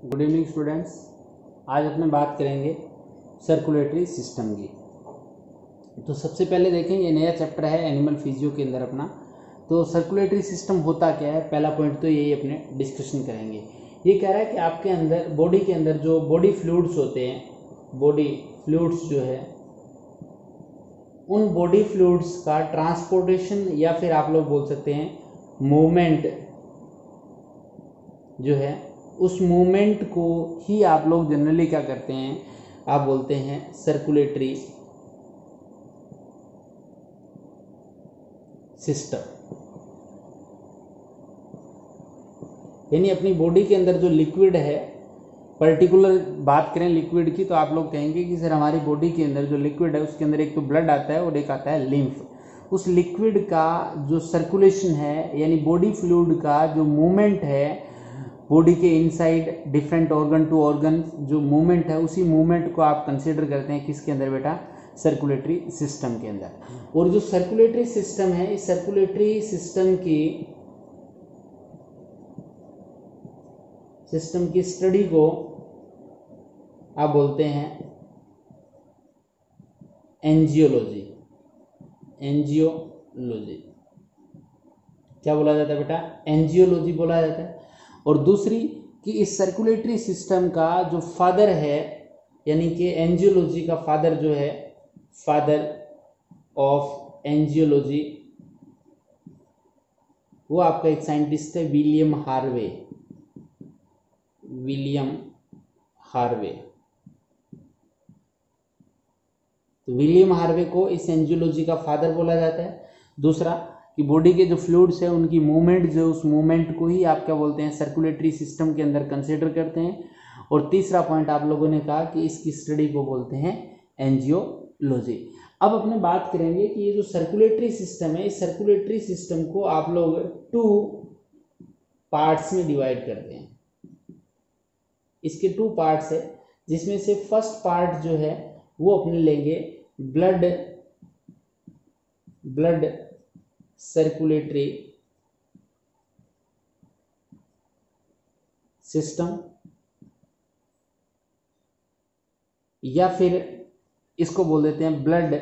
Good evening students. आज अपने बात करेंगे सर्कुलेटरी सिस्टम की। तो सबसे पहले देखें, ये नया चैप्टर है एनिमल फिजियो के अंदर अपना। तो सर्कुलेटरी सिस्टम होता क्या है, पहला पॉइंट तो यही अपने डिस्कशन करेंगे। ये कह रहा है कि आपके अंदर बॉडी के अंदर जो बॉडी फ्लूइड्स होते हैं, बॉडी फ्लूइड्स जो है, उन बॉडी फ्लूइड्स का ट्रांसपोर्टेशन या फिर आप लोग बोल सकते हैं मूवमेंट जो है, उस मूवमेंट को ही आप लोग जनरली क्या करते हैं, आप बोलते हैं सर्कुलेटरी सिस्टम। यानी अपनी बॉडी के अंदर जो लिक्विड है, पर्टिकुलर बात करें लिक्विड की, तो आप लोग कहेंगे कि सर हमारी बॉडी के अंदर जो लिक्विड है उसके अंदर एक तो ब्लड आता है और एक आता है लिम्फ। उस लिक्विड का जो सर्कुलेशन है, यानी बॉडी फ्लूइड का जो मूवमेंट है बॉडी के inside different organ to organ, जो मूवमेंट है, उसी मूवमेंट को आप कंसीडर करते हैं किसके अंदर बेटा, सर्कुलेटरी सिस्टम के अंदर। और जो सर्कुलेटरी सिस्टम है, इस सर्कुलेटरी सिस्टम की स्टडी को आप बोलते हैं एंजियोलॉजी। एंजियोलॉजी क्या बोला जाता है बेटा, एंजियोलॉजी बोला जाता है। और दूसरी कि इस सर्कुलेटरी सिस्टम का जो फादर है, यानी कि एंजियोलॉजी का फादर जो है, फादर ऑफ एंजियोलॉजी, वो आपका एक साइंटिस्ट है विलियम हार्वे। William Harvey. तो विलियम हार्वे को इस एंजियोलॉजी का फादर बोला जाता है। दूसरा कि बॉडी के जो फ्लूइड्स है उनकी मूवमेंट, जो उस मूवमेंट को ही आप क्या बोलते हैं, सर्कुलेटरी सिस्टम के अंदर कंसीडर करते हैं। और तीसरा पॉइंट आप लोगों ने कहा कि इसकी स्टडी को बोलते हैं एंजियोलॉजी। अब अपने बात करेंगे कि ये जो सर्कुलेटरी सिस्टम है, इस सर्कुलेटरी सिस्टम को आप लोग 2 पार्ट्स में डिवाइड करते हैं। इसके 2 पार्ट्स है, जिसमें से फर्स्ट पार्ट जो है वो अपने लेंगे ब्लड सर्कुलेटरी सिस्टम, या फिर इसको बोल देते हैं ब्लड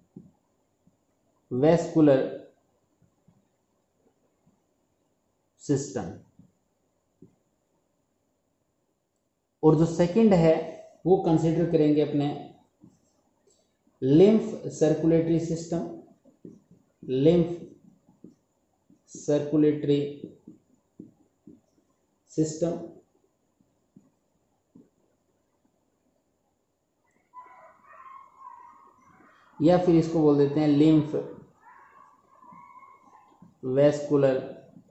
वैस्कुलर सिस्टम। और जो सेकंड है वो कंसीडर करेंगे अपने lymph circulatory system. Lymph circulatory system, या फिर इसको बोल देते हैं लिम्फ वैस्कुलर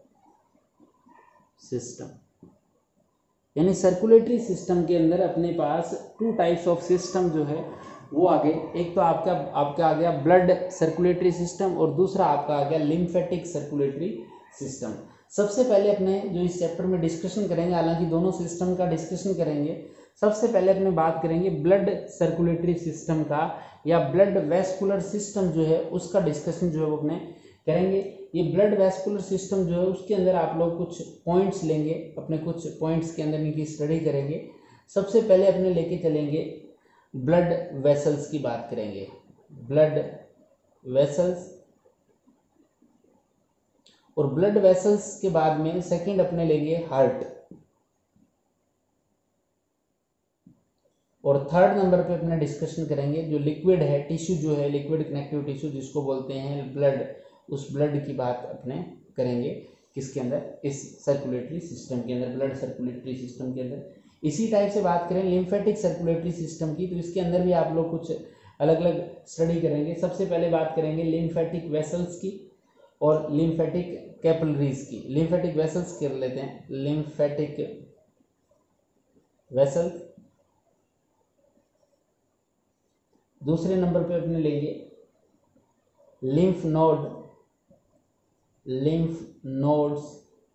सिस्टम। यानी सर्कुलेटरी सिस्टम के अंदर अपने पास 2 टाइप्स ऑफ सिस्टम जो है वो आगे, एक तो आपका आ गया ब्लड सर्कुलेटरी सिस्टम और दूसरा आपका आ गया लिम्फेटिक सर्कुलेटरी सिस्टम। सबसे पहले अपने जो इस चैप्टर में डिस्कशन करेंगे, हालांकि दोनों सिस्टम का डिस्कशन करेंगे, सबसे पहले अपने बात करेंगे ब्लड सर्कुलेटरी सिस्टम का, या ब्लड वैस्कुलर सिस्टम जो है उसका डिस्कशन जो है वो अपने करेंगे। ये ब्लड वैस्कुलर सिस्टम जो है उसके अंदर आप लोग कुछ पॉइंट्स लेंगे, अपने कुछ पॉइंट्स के अंदर इनकी स्टडी करेंगे। सबसे पहले अपने लेके चलेंगे ब्लड वेसल्स की बात करेंगे, ब्लड वेसल्स। और ब्लड वेसल्स के बाद में सेकंड अपने लेंगे हार्ट। और थर्ड नंबर पे अपने डिस्कशन करेंगे जो लिक्विड है, टिश्यू जो है, लिक्विड कनेक्टिव टिश्यू जिसको बोलते हैं ब्लड, उस ब्लड की बात अपने करेंगे किसके अंदर, इस सर्कुलेटरी सिस्टम के अंदर, ब्लड सर्कुलेटरी सिस्टम के अंदर। इसी टाइप से बात करें लिम्फेटिक सर्कुलेटरी सिस्टम की, तो इसके अंदर भी आप लोग कुछ अलग अलग स्टडी करेंगे। सबसे पहले बात करेंगे लिम्फेटिक वेसल्स की और लिम्फेटिक कैपिलरीज की। लिम्फेटिक वेसल्स कर लेते हैं, लिम्फेटिक वेसल। दूसरे नंबर पे अपने लेंगे लिम्फ नोड, लिम्फ नोड्स।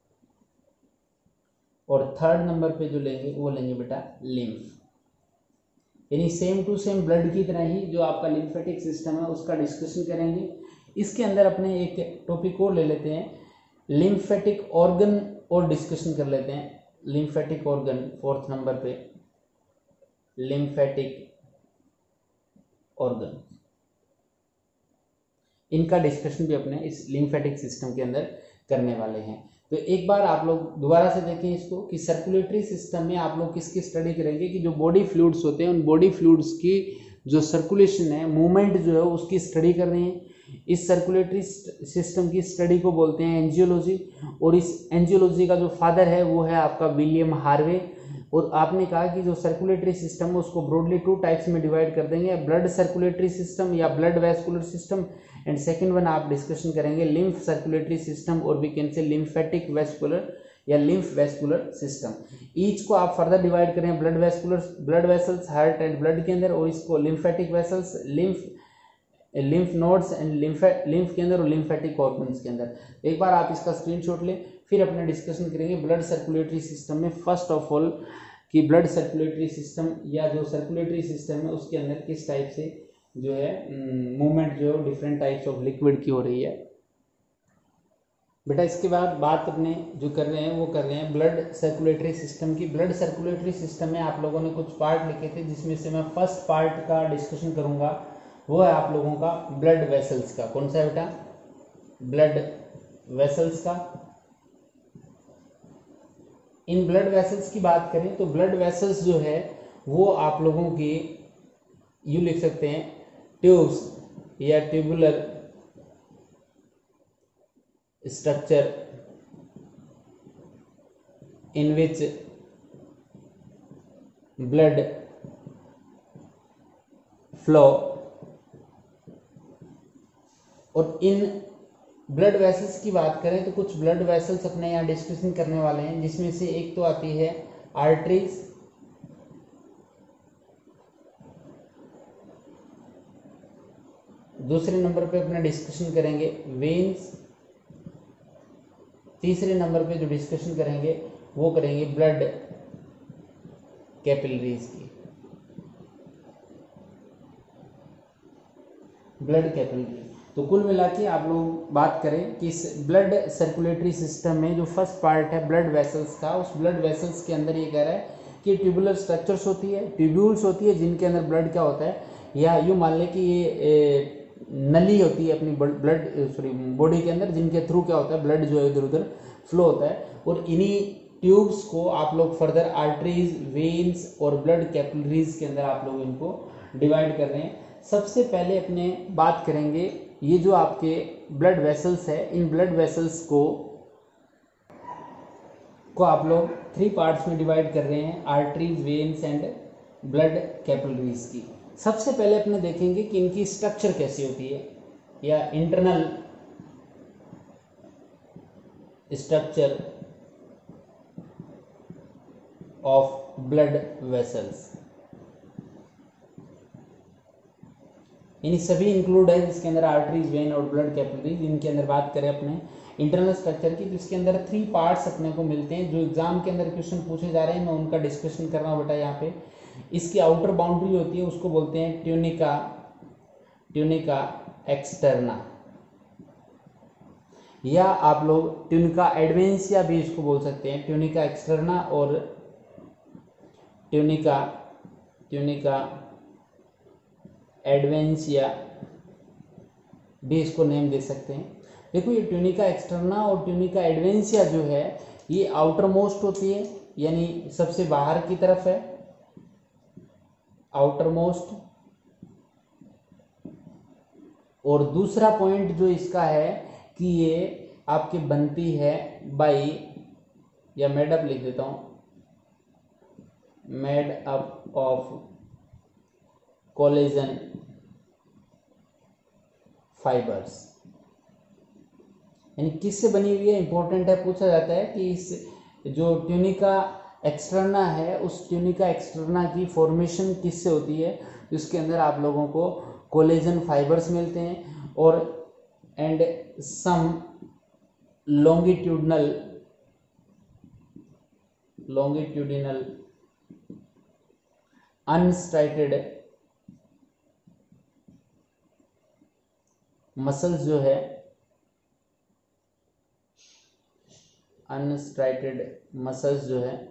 और थर्ड नंबर पे जो लेंगे वो लेंगे बेटा लिम्फ। यानी सेम टू सेम ब्लड की तरह ही जो आपका लिम्फेटिक सिस्टम है उसका डिस्कशन करेंगे। इसके अंदर अपने एक टॉपिक और ले लेते हैं, लिम्फेटिक ऑर्गन और डिस्कशन कर लेते हैं। लिम्फेटिक ऑर्गन, फोर्थ नंबर पे लिम्फेटिक ऑर्गन, इनका डिस्कशन भी अपने इस लिम्फेटिक सिस्टम के अंदर करने वाले हैं। तो एक बार आप लोग दोबारा से देखें इसको कि सर्कुलेटरी सिस्टम में आप लोग किसकी स्टडी करेंगे कि जो बॉडी फ्लूइड्स होते हैं उन बॉडी फ्लूइड्स की जो सर्कुलेशन है, मूवमेंट जो है उसकी स्टडी कर रहे हैं। इस सर्कुलेटरी सिस्टम की स्टडी को बोलते हैं एंजियोलॉजी, और इस एंजियोलॉजी का जो फादर है वो है आपका विलियम हार्वे। और आपने कहा कि जो सर्कुलेटरी सिस्टम है उसको ब्रॉडली 2 टाइप्स में डिवाइड कर देंगे, ब्लड सर्कुलेटरी सिस्टम या blood vascular system, and second one आप डिस्कशन करेंगे लिम्फ सर्कुलेटरी सिस्टम और we can say lymphatic vascular या लिम्फ वैस्कुलर सिस्टम। ईच को आप फर्दर डिवाइड करें blood vessels heart and blood के अंदर, और इसको lymphatic vessels, lymph nodes and lymph के अंदर और लिम्फेटिक ऑर्गन्स के अंदर। एक बार आप इसका स्क्रीनशॉट लें, फिर अपने डिस्कशन करेंगे ब्लड सर्कुलेटरी सिस्टम में। फर्स्ट ऑफ ऑल कि ब्लड सर्कुलेटरी सिस्टम या जो सर्कुलेटरी सिस्टम है उसके अंदर किस टाइप से जो है मूवमेंट जो है डिफरेंट टाइप्स ऑफ लिक्विड की हो रही है। बेटा इसके बाद बात अपने जो कर रहे हैं वो कर रहे हैं ब्लड सर्कुलेटरी सिस्टम की। ब्लड सर्कुलेटरी सिस्टम में आप लोगों ने कुछ पार्ट लिखे थे, जिसमें से मैं फर्स्ट पार्ट का डिस्कशन करूंगा, वो है आप लोगों का ब्लड वेसल्स का। कौन सा है बेटा? ब्लड वेसल्स का। इन ब्लड वेसल्स की बात करें तो ब्लड वेसल्स जो है वो आप लोगों की यू लिख सकते हैं ट्यूब्स या tubular structure in which blood flow। और इन ब्लड वेसल्स की बात करें तो कुछ ब्लड वेसल्स अपने यहाँ डिस्कशन करने वाले हैं, जिसमें से एक तो आती है आर्टरीज, दूसरे नंबर पे अपना डिस्कशन करेंगे वेन्स, तीसरे नंबर पे जो डिस्कशन करेंगे वो करेंगे ब्लड कैपिलरीज की, ब्लड कैपिलरी। तो कुल मिला के आप लोग बात करें कि इस ब्लड सर्कुलेटरी सिस्टम में जो फर्स्ट पार्ट है ब्लड वेसल्स का, उस ब्लड वेसल्स के अंदर ये कह रहा है कि ट्यूबुलर स्ट्रक्चर्स होती है, ट्यूब्यूल्स होती है, जिनके अंदर ब्लड क्या होता है, या यूँ मान लें कि ये नली होती है अपनी बॉडी के अंदर, जिनके थ्रू क्या होता है ब्लड जो है इधर उधर फ्लो होता है। और इन्हीं ट्यूब्स को आप लोग फर्दर आर्टरीज, वेन्स और ब्लड कैपिलरीज के अंदर आप लोग इनको डिवाइड कर रहे हैं। सबसे पहले अपने बात करेंगे ये जो आपके ब्लड वेसल्स है, इन ब्लड वेसल्स को आप लोग 3 पार्ट्स में डिवाइड कर रहे हैं, arteries, veins and blood capillaries की। सबसे पहले अपने देखेंगे कि इनकी स्ट्रक्चर कैसी होती है, या internal structure of blood vessels. यानी सभी इंक्लूड है जिसके अंदर आर्टरीज, वेन और ब्लड कैपिलरीज। इनके अंदर बात करें अपने इंटरनल स्ट्रक्चर की, तो इसके अंदर 3 पार्ट्स अपने को मिलते हैं जो एग्जाम के अंदर क्वेश्चन पूछे जा रहे हैं, मैं उनका डिस्कशन कर रहा हूँ बेटा यहाँ पे। इसकी आउटर बाउंड्री होती है उसको बोलते हैं ट्यूनिका, ट्यूनिका एक्सटर्ना, या आप लोग ट्यूनिका एडवेंसिया भी इसको बोल सकते हैं। ट्यूनिका एक्सटर्ना और ट्यूनिका एडवेंसिया भी इसको नेम दे सकते हैं। देखो ये ट्यूनिका एक्सटर्ना और ट्यूनिका एडवेंसिया जो है ये आउटर मोस्ट होती है, यानी सबसे बाहर की तरफ है, आउटर मोस्ट। और दूसरा पॉइंट जो इसका है कि ये आपकी बनती है बाई, या मेड अप लिख देता हूं, made up of collagen fibres. यानी किससे बनी हुई है, इंपॉर्टेंट है, पूछा जाता है कि इस जो ट्यूनिका एक्सटर्ना है उस ट्यूनिका एक्सटर्ना की फॉर्मेशन किससे होती है, तो इसके अंदर आप लोगों को कोलेजन फाइबर्स मिलते हैं और and some longitudinal unstriated muscles जो है अनस्ट्राइटेड मसल्स जो है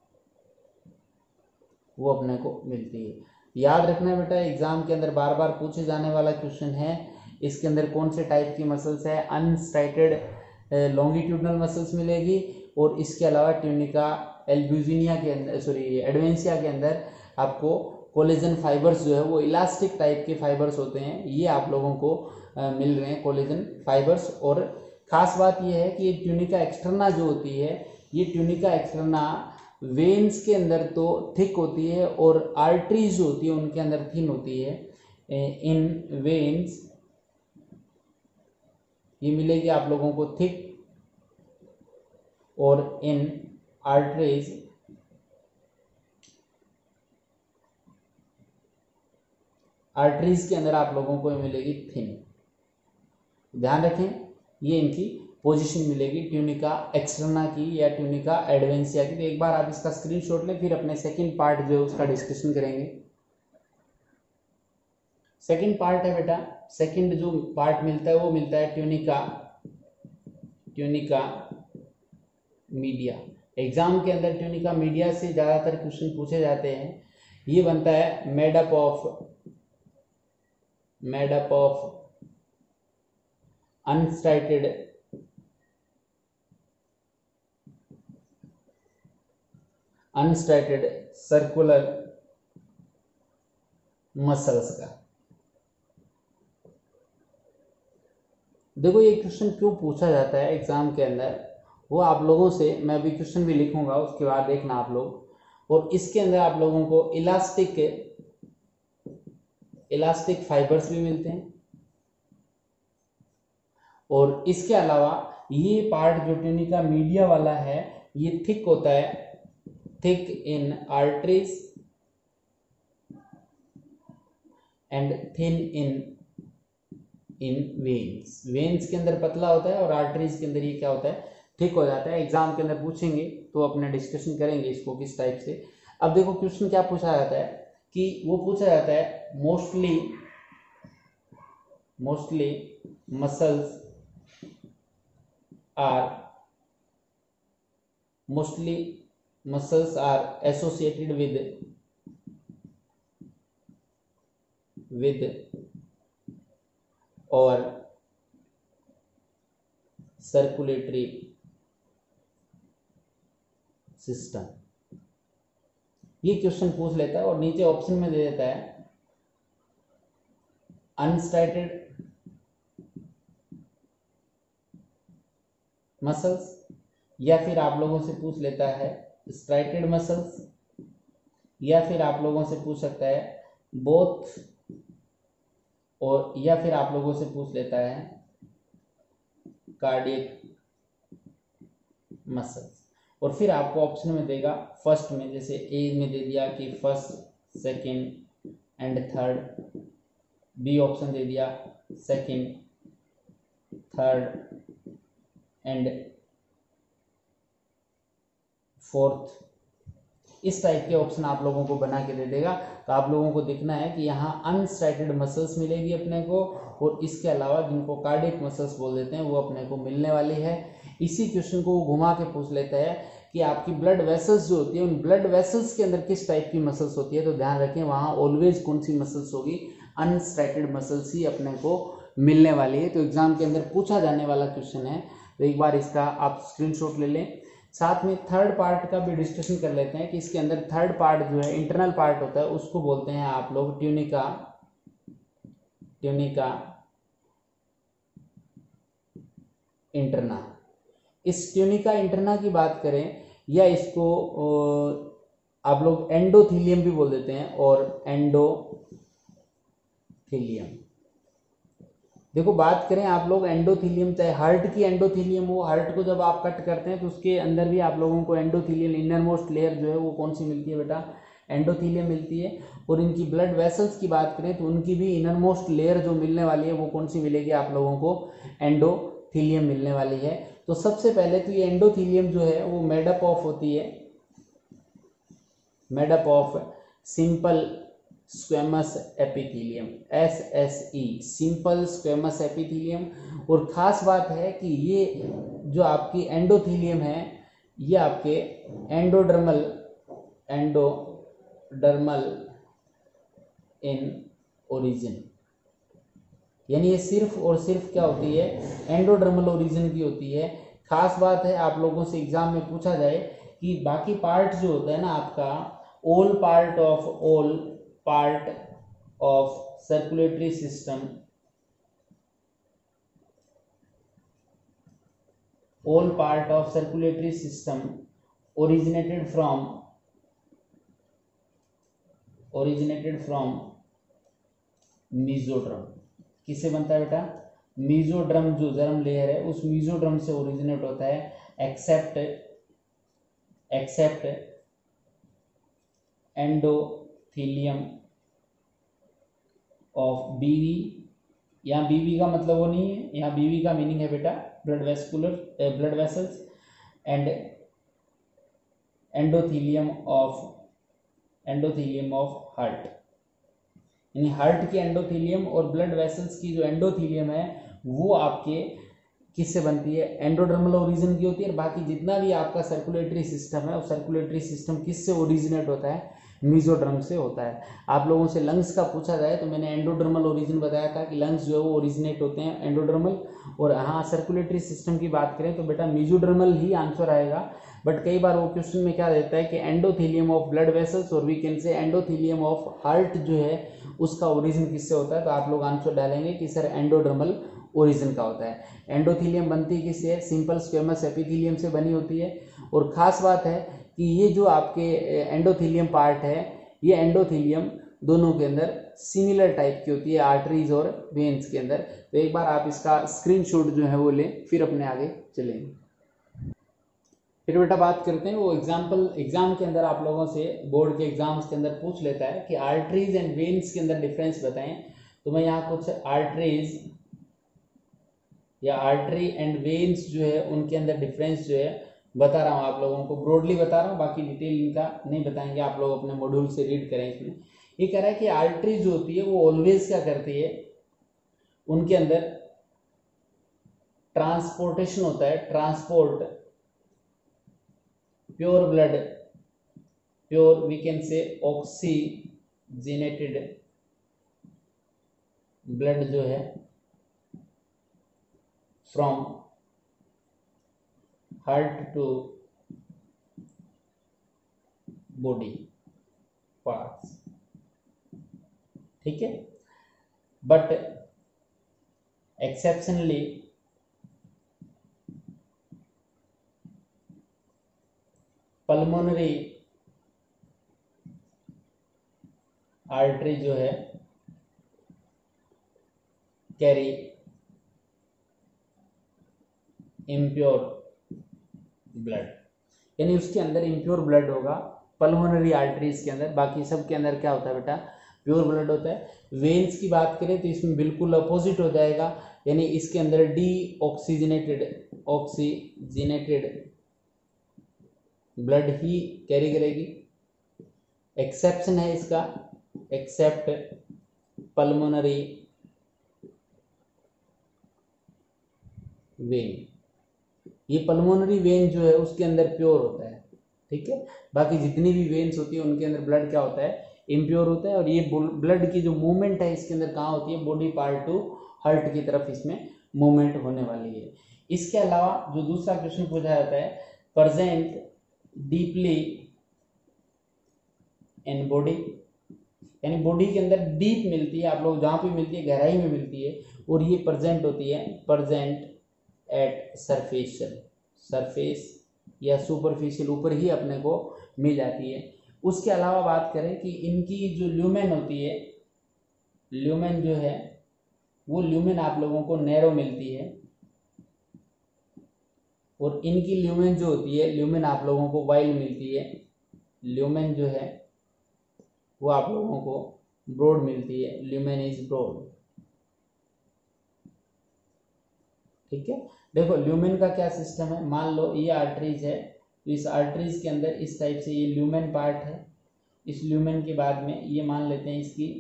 वो अपने को मिलती है। याद रखना बेटा, एग्जाम के अंदर बार बार पूछे जाने वाला क्वेश्चन है। इसके अंदर कौन से टाइप की मसल्स है? अनस्ट्राइटेड लॉन्गिट्यूडनल मसल्स मिलेगी, और इसके अलावा ट्यूनिका एल्ब्यूजिनिया के अंदर, सॉरी एडवेंसिया के अंदर आपको कोलेजन फाइबर्स जो है वो इलास्टिक टाइप के फाइबर्स होते हैं, ये आप लोगों को मिल रहे हैं कोलेजन फाइबर्स। और ख़ास बात यह है कि ये ट्यूनिका एक्सटर्ना जो होती है, ये ट्यूनिका एक्सटर्ना वेन्स के अंदर तो थिक होती है और आर्टरीज जो होती है उनके अंदर थिन होती है। इन वेन्स ये मिलेगी आप लोगों को थिक, और इन आर्टरीज के अंदर आप लोगों को मिलेगी थिन। ध्यान रखें, ये इनकी पोजीशन मिलेगी ट्यूनिका एक्सटर्ना की या ट्यूनिका एडवेंसिया की। तो एक बार आप इसका स्क्रीनशॉट लें, फिर अपने सेकंड पार्ट जो है उसका डिस्कशन करेंगे। सेकंड पार्ट है बेटा, सेकंड जो पार्ट मिलता है वो मिलता है ट्यूनिका मीडिया। एग्जाम के अंदर ट्यूनिका मीडिया से ज़्यादातर क्वेश्चन पूछे जाते हैं। ये बनता है made up of unstriated circular muscles का। देखो ये क्वेश्चन क्यों पूछा जाता है एग्जाम के अंदर, वो आप लोगों से, मैं अभी क्वेश्चन भी लिखूंगा उसके बाद देखना आप लोग। और इसके अंदर आप लोगों को इलास्टिक फाइबर्स भी मिलते हैं, और इसके अलावा ये पार्ट जो ट्यूनिका मीडिया वाला है ये थिक होता है, thick in arteries and thin in veins. Veins के अंदर पतला होता है और आर्टरीज के अंदर ये क्या होता है, थिक हो जाता है। एग्जाम के अंदर पूछेंगे तो अपने डिस्कशन करेंगे इसको किस टाइप से। अब देखो क्वेश्चन क्या पूछा जाता है कि वो पूछा जाता है mostly muscles are associated with or circulatory system। ये क्वेश्चन पूछ लेता है और नीचे ऑप्शन में दे देता है अनस्ट्राइटेड मसल्स, या फिर आप लोगों से पूछ लेता है स्ट्राइटेड मसल्स, या फिर आप लोगों से पूछ सकता है बोथ, और या फिर आप लोगों से पूछ लेता है कार्डियक मसल्स। और फिर आपको ऑप्शन में देगा फर्स्ट में, जैसे ए में दे दिया कि first, second and third, B option दे दिया सेकंड, थर्ड एंड फोर्थ। इस टाइप के ऑप्शन आप लोगों को बना के दे देगा। तो आप लोगों को देखना है कि यहाँ अनस्ट्राइटेड मसल्स मिलेगी अपने को, और इसके अलावा जिनको कार्डियक मसल्स बोल देते हैं वो अपने को मिलने वाली है। इसी क्वेश्चन को वो घुमा के पूछ लेता है कि आपकी ब्लड वेसल्स जो होती है उन ब्लड वेसल्स के अंदर किस टाइप की मसल्स होती है। तो ध्यान रखें वहाँ ऑलवेज कौन सी मसल्स होगी, अनस्ट्राइटेड मसल्स ही अपने को मिलने वाली है। तो एग्जाम के अंदर पूछा जाने वाला क्वेश्चन है, तो एक बार इसका आप स्क्रीनशॉट ले लें। साथ में थर्ड पार्ट का भी डिस्कशन कर लेते हैं कि इसके अंदर थर्ड पार्ट जो है इंटरनल पार्ट होता है, उसको बोलते हैं आप लोग ट्यूनिका इंटरना। इस ट्यूनिका इंटरना की बात करें, या इसको आप लोग एंडोथीलियम भी बोल देते हैं, और एंडोथीलियम। देखो बात करें आप लोग एंडोथीलियम, चाहे हार्ट की एंडोथीलियम हो, हार्ट को जब आप कट करते हैं तो उसके अंदर भी आप लोगों को एंडोथीलियम इनर मोस्ट लेयर जो है वो कौन सी मिलती है बेटा, एंडोथीलियम मिलती है। और इनकी ब्लड वेसल्स की बात करें तो उनकी भी इनर मोस्ट लेयर जो मिलने वाली है वो कौन सी मिलेगी आप लोगों को, एंडोथीलियम मिलने वाली है। तो सबसे पहले तो ये एंडोथीलियम जो है वो मेडअप ऑफ होती है, made up of squamous epithelium, SSE, simple squamous epithelium. और ख़ास बात है कि ये जो आपकी एंडोथेलियम है ये आपके एंडोडर्मल इन ओरिजिन, यानी ये सिर्फ और सिर्फ क्या होती है, एंडोडर्मल ओरिजिन की होती है। खास बात है, आप लोगों से एग्जाम में पूछा जाए कि बाकी पार्ट जो होता है ना आपका, all part of circulatory system, all part of circulatory system originated from mesoderm. किससे बनता है बेटा, मेसोड्रम, जो जर्म लेयर है उस मेसोड्रम से ओरिजिनेट होता है, एक्सेप्ट एंडोथेलियम ऑफ बीवी। यहाँ बीवी का मतलब वो नहीं है, यहाँ बीवी का मीनिंग है बेटा blood vessels, and endothelium of heart, यानी हार्ट की एंडोथेलियम और ब्लड वेसल्स की जो एंडोथेलियम है वो आपके किससे बनती है, एंडोडर्मल ओरिजिन की होती है। और बाकी जितना भी आपका सर्कुलेटरी सिस्टम है वो सर्कुलेटरी सिस्टम किससे ओरिजिनेट होता है, मेसोड्रम से होता है। आप लोगों से लंग्स का पूछा जाए तो मैंने एंडोडर्मल ओरिजिन बताया था कि लंग्स जो है वो ओरिजिनेट होते हैं एंडोडर्मल, और हाँ सर्कुलेटरी सिस्टम की बात करें तो बेटा मेसोडर्मल ही आंसर आएगा। बट कई बार वो क्वेश्चन में क्या देता है कि एंडोथेलियम ऑफ ब्लड वेसल्स, और we can say endothelium of heart जो है उसका ओरिजिन किससे होता है, तो आप लोग आंसर डालेंगे कि सर एंडोडर्मल ओरिजिन का होता है। एंडोथेलियम बनती किससे, सिंपल स्क्वेमस एपिथेलियम से बनी होती है। और ख़ास बात है कि ये जो आपके एंडोथेलियम पार्ट है, ये एंडोथेलियम दोनों के अंदर सिमिलर टाइप की होती है, आर्टरीज और वेन्स के अंदर। तो एक बार आप इसका स्क्रीनशॉट जो है वो लें, फिर अपने आगे चलेंगे। फिर बेटा बात करते हैं वो एग्जाम के अंदर आप लोगों से बोर्ड के एग्जाम्स के अंदर पूछ लेता है कि आर्टरीज एंड वेन्स के अंदर डिफरेंस बताएं। तो मैं यहाँ कुछ आर्टरीज या आर्टरी एंड वेन्स जो है उनके अंदर डिफरेंस जो है बता रहा हूँ, आप लोगों को ब्रॉडली बता रहा हूँ, बाकी डिटेल इनका नहीं बताएंगे, आप लोग अपने मॉड्यूल से रीड करें। इसमें ये कह रहा है कि आर्टरी जो होती है वो ऑलवेज क्या करती है, उनके अंदर ट्रांसपोर्टेशन होता है, transport pure blood, pure we can say oxygenated blood जो है from heart to body parts, ठीक है। बट एक्सेप्शनली पल्मोनरी आर्टरी जो है कैरी इम्प्योर ब्लड, यानी उसके अंदर इम्प्योर ब्लड होगा पल्मोनरी आर्टरीज के अंदर, बाकी सब के अंदर क्या होता है बेटा, प्योर ब्लड होता है। वेन्स की बात करें तो इसमें बिल्कुल अपोजिट हो जाएगा, यानी इसके अंदर डी ऑक्सीजनेटेड ब्लड ही कैरी करेगी। एक्सेप्शन है इसका, एक्सेप्ट पल्मोनरी वेन, ये पल्मोनरी वेन जो है उसके अंदर प्योर होता है, ठीक है। बाकी जितनी भी वेन्स होती है उनके अंदर ब्लड क्या होता है, इम्प्योर होता है। और ये ब्लड की जो मूवमेंट है इसके अंदर कहाँ होती है, बॉडी पार्ट टू हार्ट की तरफ इसमें मूवमेंट होने वाली है। इसके अलावा जो दूसरा क्वेश्चन पूछा जाता है, प्रेजेंट डीपली इन बॉडी, यानी बॉडी के अंदर डीप मिलती है, आप लोग जहाँ पे मिलती है गहराई में मिलती है, और ये प्रेजेंट होती है, प्रेजेंट एट सरफेस या सुपरफिशियल, ऊपर ही अपने को मिल जाती है। उसके अलावा बात करें कि इनकी जो ल्यूमेन होती है, ल्यूमेन जो है वो ल्यूमेन आप लोगों को नैरो मिलती है, और इनकी ल्यूमेन जो होती है, ल्यूमेन आप लोगों को वाइड मिलती है। ल्यूमेन जो है वो आप लोगों को ब्रॉड मिलती है, ल्यूमेन इज ब्रॉड, ठीक है। देखो ल्यूमेन का क्या सिस्टम है, मान लो ये आर्टरीज है, तो इस आर्टरीज के अंदर इस टाइप से ये ल्यूमेन पार्ट है, इस ल्यूमेन के बाद में ये मान लेते हैं इसकी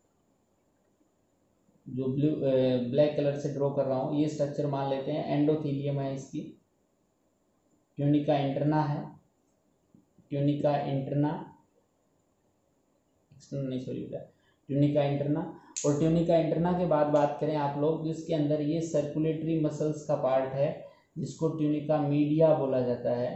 जो ब्लैक कलर से ड्रॉ कर रहा हूँ, ये स्ट्रक्चर मान लेते हैं एंडोथीलियम है, इसकी ट्यूनिका इंटरना है, ट्यूनिका इंटरना एक्सटर्नल नहीं सॉरी ट्यूनिका इंटरना। और ट्यूनिका इंटरना के बाद बात करें आप लोग, जिसके अंदर ये सर्कुलेटरी मसल्स का पार्ट है जिसको ट्यूनिका मीडिया बोला जाता है,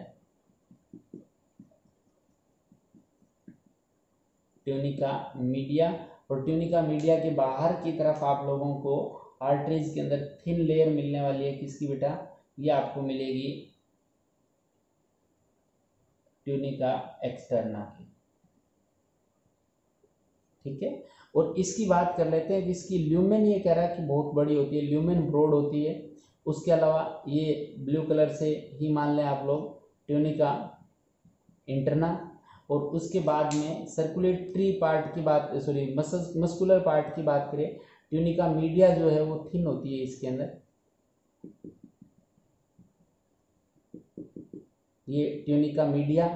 ट्यूनिका मीडिया। और ट्यूनिका मीडिया के बाहर की तरफ आप लोगों को आर्टरीज के अंदर थिन लेयर मिलने वाली है, किसकी बेटा, ये आपको मिलेगी ट्यूनिका एक्सटर्ना की, ठीक है। और इसकी बात कर लेते हैं, जिसकी ल्यूमेन ये कह रहा है कि बहुत बड़ी होती है, ल्यूमेन ब्रॉड होती है। उसके अलावा ये ब्लू कलर से ही मान लें आप लोग ट्यूनिका इंटरना। और उसके बाद में सर्कुलेटरी पार्ट की बात, सॉरी मस्कुलर पार्ट की बात करें, ट्यूनिका मीडिया जो है वो थिन होती है इसके अंदर, ये ट्यूनिका मीडिया।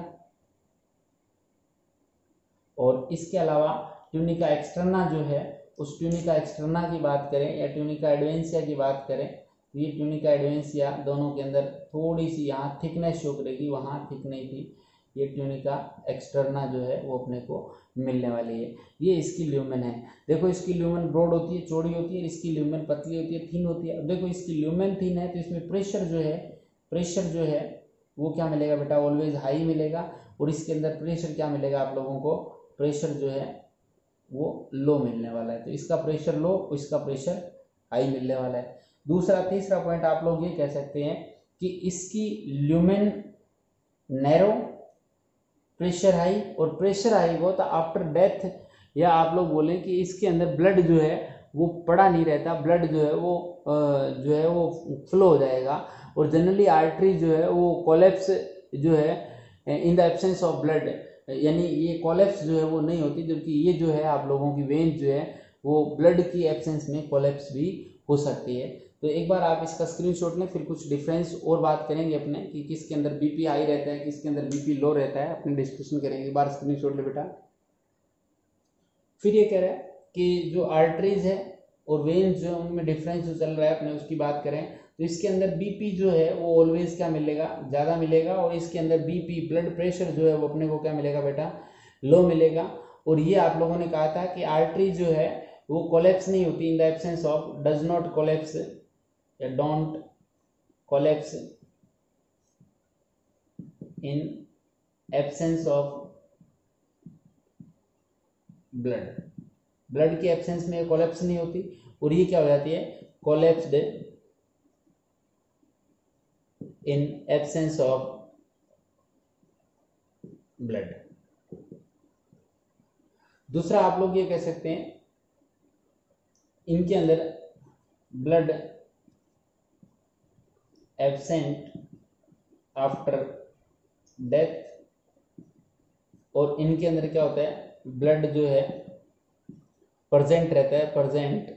और इसके अलावा ट्यूनिका एक्सटर्ना जो है, उस ट्यूनिका एक्सटर्ना की बात करें या ट्यूनिका एडवेंसिया की बात करें, ये ट्यूनिका एडवेंसिया दोनों के अंदर थोड़ी सी यहाँ थिकनेस शो करेगी, वहाँ थिक नहीं थी। ये ट्यूनिका एक्सटर्ना जो है वो अपने को मिलने वाली है। ये इसकी ल्यूमेन है। देखो इसकी ल्यूमेन ब्रॉड होती है, चौड़ी होती है, इसकी ल्यूमेन पतली होती है, थिन होती है। अब देखो इसकी ल्यूमेन थिन है तो इसमें प्रेशर जो है वो क्या मिलेगा बेटा, ऑलवेज हाई मिलेगा। और इसके अंदर प्रेशर क्या मिलेगा आप लोगों को, प्रेशर जो है वो लो मिलने वाला है। तो इसका प्रेशर लो, इसका प्रेशर हाई मिलने वाला है। तीसरा पॉइंट आप लोग ये कह सकते हैं कि इसकी ल्यूमेन नैरो, प्रेशर हाई। और प्रेशर हाई हो तो आफ्टर डेथ, या आप लोग बोलें कि इसके अंदर ब्लड जो है वो पड़ा नहीं रहता, ब्लड जो है वो फ्लो हो जाएगा। और जनरली आर्टरी जो है वो कोलैप्स जो है in the absence of blood, यानी ये कोलैप्स जो है वो नहीं होती, जबकि ये जो है आप लोगों की वेन जो है वो ब्लड की एब्सेंस में कोलैप्स भी हो सकती है। तो एक बार आप इसका स्क्रीनशॉट लें, फिर कुछ डिफरेंस और बात करेंगे अपने कि किसके अंदर बीपी हाई रहता है, किसके अंदर बीपी लो रहता है, अपने डिस्कशन करेंगे। एक बार स्क्रीनशॉट ले बेटा। फिर ये कह रहा है कि जो आर्टरीज है और वेन्स जो है उनमें डिफरेंस जो चल रहा है अपने उसकी बात करें, तो इसके अंदर बीपी जो है वो ऑलवेज क्या मिलेगा, ज़्यादा मिलेगा। और इसके अंदर बीपी ब्लड प्रेशर जो है वो अपने को क्या मिलेगा बेटा, लो मिलेगा। और ये आप लोगों ने कहा था कि आर्टरी जो है वो कोलैप्स नहीं होती in the absence of, does not collapse या don't collapse in absence of blood की एब्सेंस में कोलैप्स नहीं होती। और ये क्या हो जाती है, collapsed in absence of blood. दूसरा आप लोग ये कह सकते हैं इनके अंदर ब्लड एब्सेंट आफ्टर डेथ, और इनके अंदर क्या होता है, ब्लड जो है प्रेजेंट रहता है, प्रेजेंट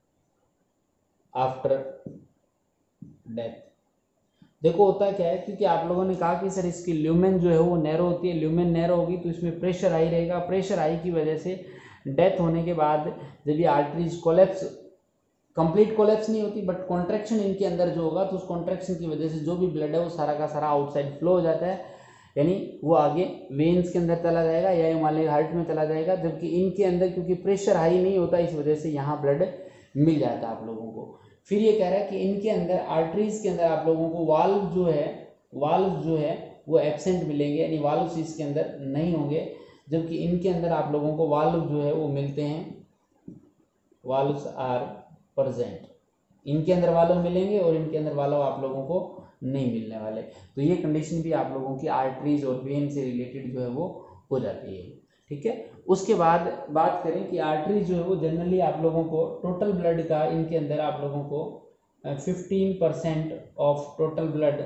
आफ्टर डेथ। देखो होता क्या है, क्योंकि आप लोगों ने कहा कि सर इसकी ल्यूमेन जो है वो नैरो होती है, ल्यूमेन नैरो होगी तो इसमें प्रेशर हाई रहेगा। प्रेशर हाई की वजह से डेथ होने के बाद जब ये आर्टरीज कोलैप्स, कंप्लीट कोलैप्स नहीं होती बट कॉन्ट्रैक्शन इनके अंदर जो होगा, तो उस कॉन्ट्रैक्शन की वजह से जो भी ब्लड है वो सारा का सारा आउटसाइड फ्लो हो जाता है, यानी वो आगे वेन्स के अंदर चला जाएगा या हिमालय हार्ट में चला जाएगा। जबकि इनके अंदर क्योंकि प्रेशर हाई नहीं होता, इस वजह से यहाँ ब्लड मिल जाता है आप लोगों को। फिर ये कह रहा है कि इनके अंदर आर्टरीज के अंदर आप लोगों को वाल्व जो है वो एब्सेंट मिलेंगे, यानी वाल्व्स इसके अंदर नहीं होंगे। जबकि इनके अंदर आप लोगों को वाल्व जो है वो मिलते हैं, वाल्व्स आर प्रेजेंट। इनके अंदर वाल्व मिलेंगे और इनके अंदर वाल्व आप लोगों को नहीं मिलने वाले। तो ये कंडीशन भी आप लोगों की आर्टरीज और वेन से रिलेटेड जो है वो हो जाती है, ठीक है। उसके बाद बात करें कि आर्टरी जो है वो जनरली आप लोगों को टोटल ब्लड का, इनके अंदर आप लोगों को 15% of total blood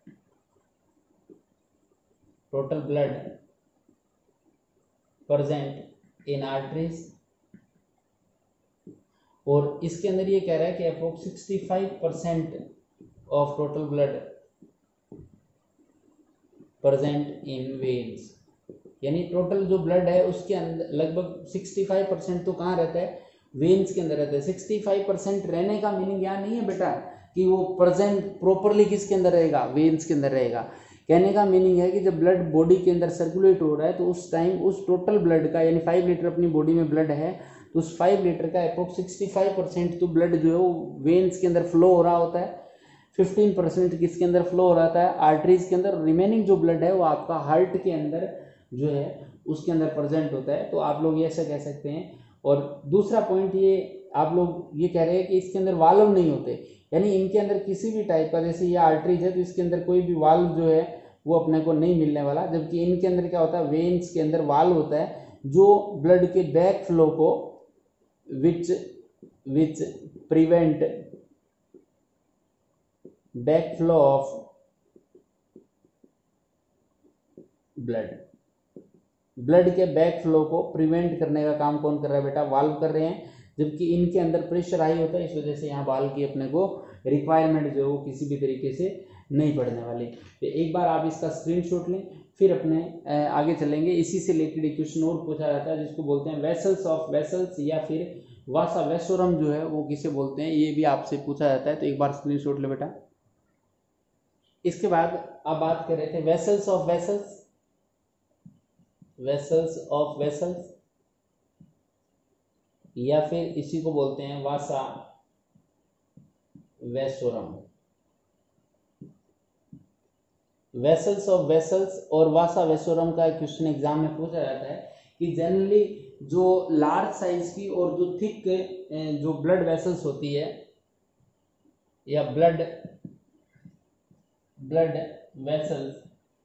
present in arteries. और इसके अंदर ये कह रहा है कि approx 65% of total blood present in veins. यानी टोटल जो ब्लड है उसके अंदर लगभग 65% तो कहाँ रहता है, वेन्स के अंदर रहता है। 65% रहने का मीनिंग यहाँ नहीं है बेटा कि वो प्रेजेंट प्रॉपरली किसके अंदर रहेगा, वेन्स के अंदर रहेगा। कहने का मीनिंग है कि जब ब्लड बॉडी के अंदर सर्कुलेट हो रहा है तो उस टाइम उस टोटल ब्लड का, यानी 5 लीटर अपनी बॉडी में ब्लड है तो उस 5 लीटर का अप्रोक्स 65% तो ब्लड जो है वो वेन्स के अंदर फ्लो हो रहा होता है, 15% किसके अंदर फ्लो हो रहा है, आर्टरीज के अंदर। रिमेनिंग जो ब्लड है वो आपका हार्ट के अंदर जो है उसके अंदर प्रेजेंट होता है। तो आप लोग ये ऐसा कह सकते हैं। और दूसरा पॉइंट ये आप लोग ये कह रहे हैं कि इसके अंदर वाल्व नहीं होते, यानी इनके अंदर किसी भी टाइप का, जैसे ये आर्टरीज है तो इसके अंदर कोई भी वाल्व जो है वो अपने को नहीं मिलने वाला, जबकि इनके अंदर क्या होता है, वेन्स के अंदर वाल्व होता है जो ब्लड के बैक फ्लो को which prevent back flow of blood के बैक फ्लो को प्रिवेंट करने का काम कौन कर रहा है बेटा, वाल्व कर रहे हैं। जबकि इनके अंदर प्रेशर हाई होता है, इस वजह से यहाँ वाल्व की अपने को रिक्वायरमेंट जो है वो किसी भी तरीके से नहीं पड़ने वाली। तो एक बार आप इसका स्क्रीनशॉट लें, फिर अपने आगे चलेंगे। इसी से रिलेटेड एक क्वेश्चन और पूछा जाता है जिसको बोलते हैं वेसल्स ऑफ वेसल्स, या फिर वासा वेसोरम जो है वो किसे बोलते हैं, ये भी आपसे पूछा जाता है। तो एक बार स्क्रीनशॉट ले बेटा। इसके बाद आप बात कर रहे थे vessels of vessels, vessels of vessels, या फिर इसी को बोलते हैं vasa vasorum. Vessels of vessels और वासा वेसोरम का क्वेश्चन एग्जाम में पूछा जाता है कि जनरली जो लार्ज साइज की और जो थिक जो ब्लड वेसल्स होती है, या blood vessels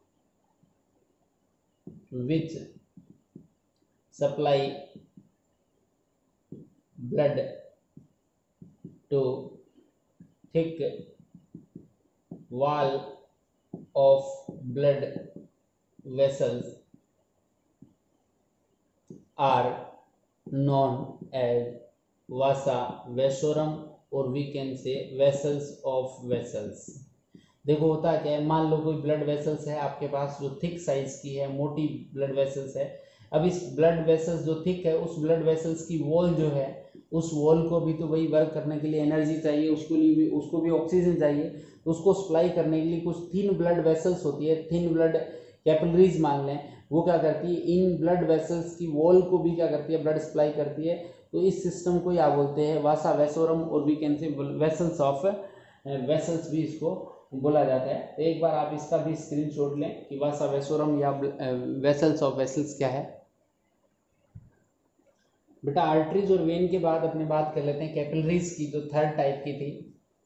which supply blood to thick wall of blood vessels are known as vasa vasorum, or we can say vessels of vessels। देखो होता क्या है, मान लो कोई ब्लड वेसल्स है आपके पास जो थिक साइज की है, मोटी ब्लड वेसल्स है। अब इस ब्लड वेसल्स जो थिक है, उस ब्लड वेसल्स की वॉल जो है, उस वॉल को भी तो वही वर्क करने के लिए एनर्जी चाहिए, उसको भी ऑक्सीजन चाहिए। तो उसको सप्लाई करने के लिए कुछ थिन ब्लड वेसल्स होती है, थिन ब्लड कैपिलरीज मान लें, वो क्या करती है, इन ब्लड वेसल्स की वॉल को भी क्या करती है, ब्लड सप्लाई करती है। तो इस सिस्टम को क्या बोलते हैं, वासा वेसोरम, और we can say vessels of vessels भी इसको बोला जाता है। तो एक बार आप इसका भी स्क्रीनशॉट लें कि वासा वेसोरम या वेसल्स ऑफ वेसल्स क्या है। बेटा आर्टरीज और वेन के बाद अपने बात कर लेते हैं कैपिलरीज की, जो थर्ड टाइप की थी,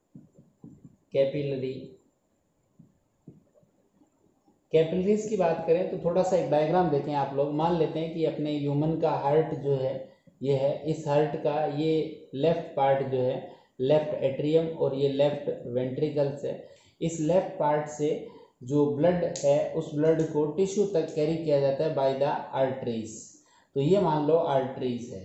कैपिलरीज की बात करें तो थोड़ा सा एक डायग्राम देखें आप लोग। मान लेते हैं कि अपने ह्यूमन का हार्ट जो है ये है, इस हार्ट का ये लेफ्ट पार्ट जो है लेफ्ट एट्रियम और ये लेफ्ट वेंट्रिकल्स है। इस लेफ्ट पार्ट से जो ब्लड है उस ब्लड को टिश्यू तक कैरी किया जाता है बाय द आर्टरीज। तो ये मान लो आर्टरीज है,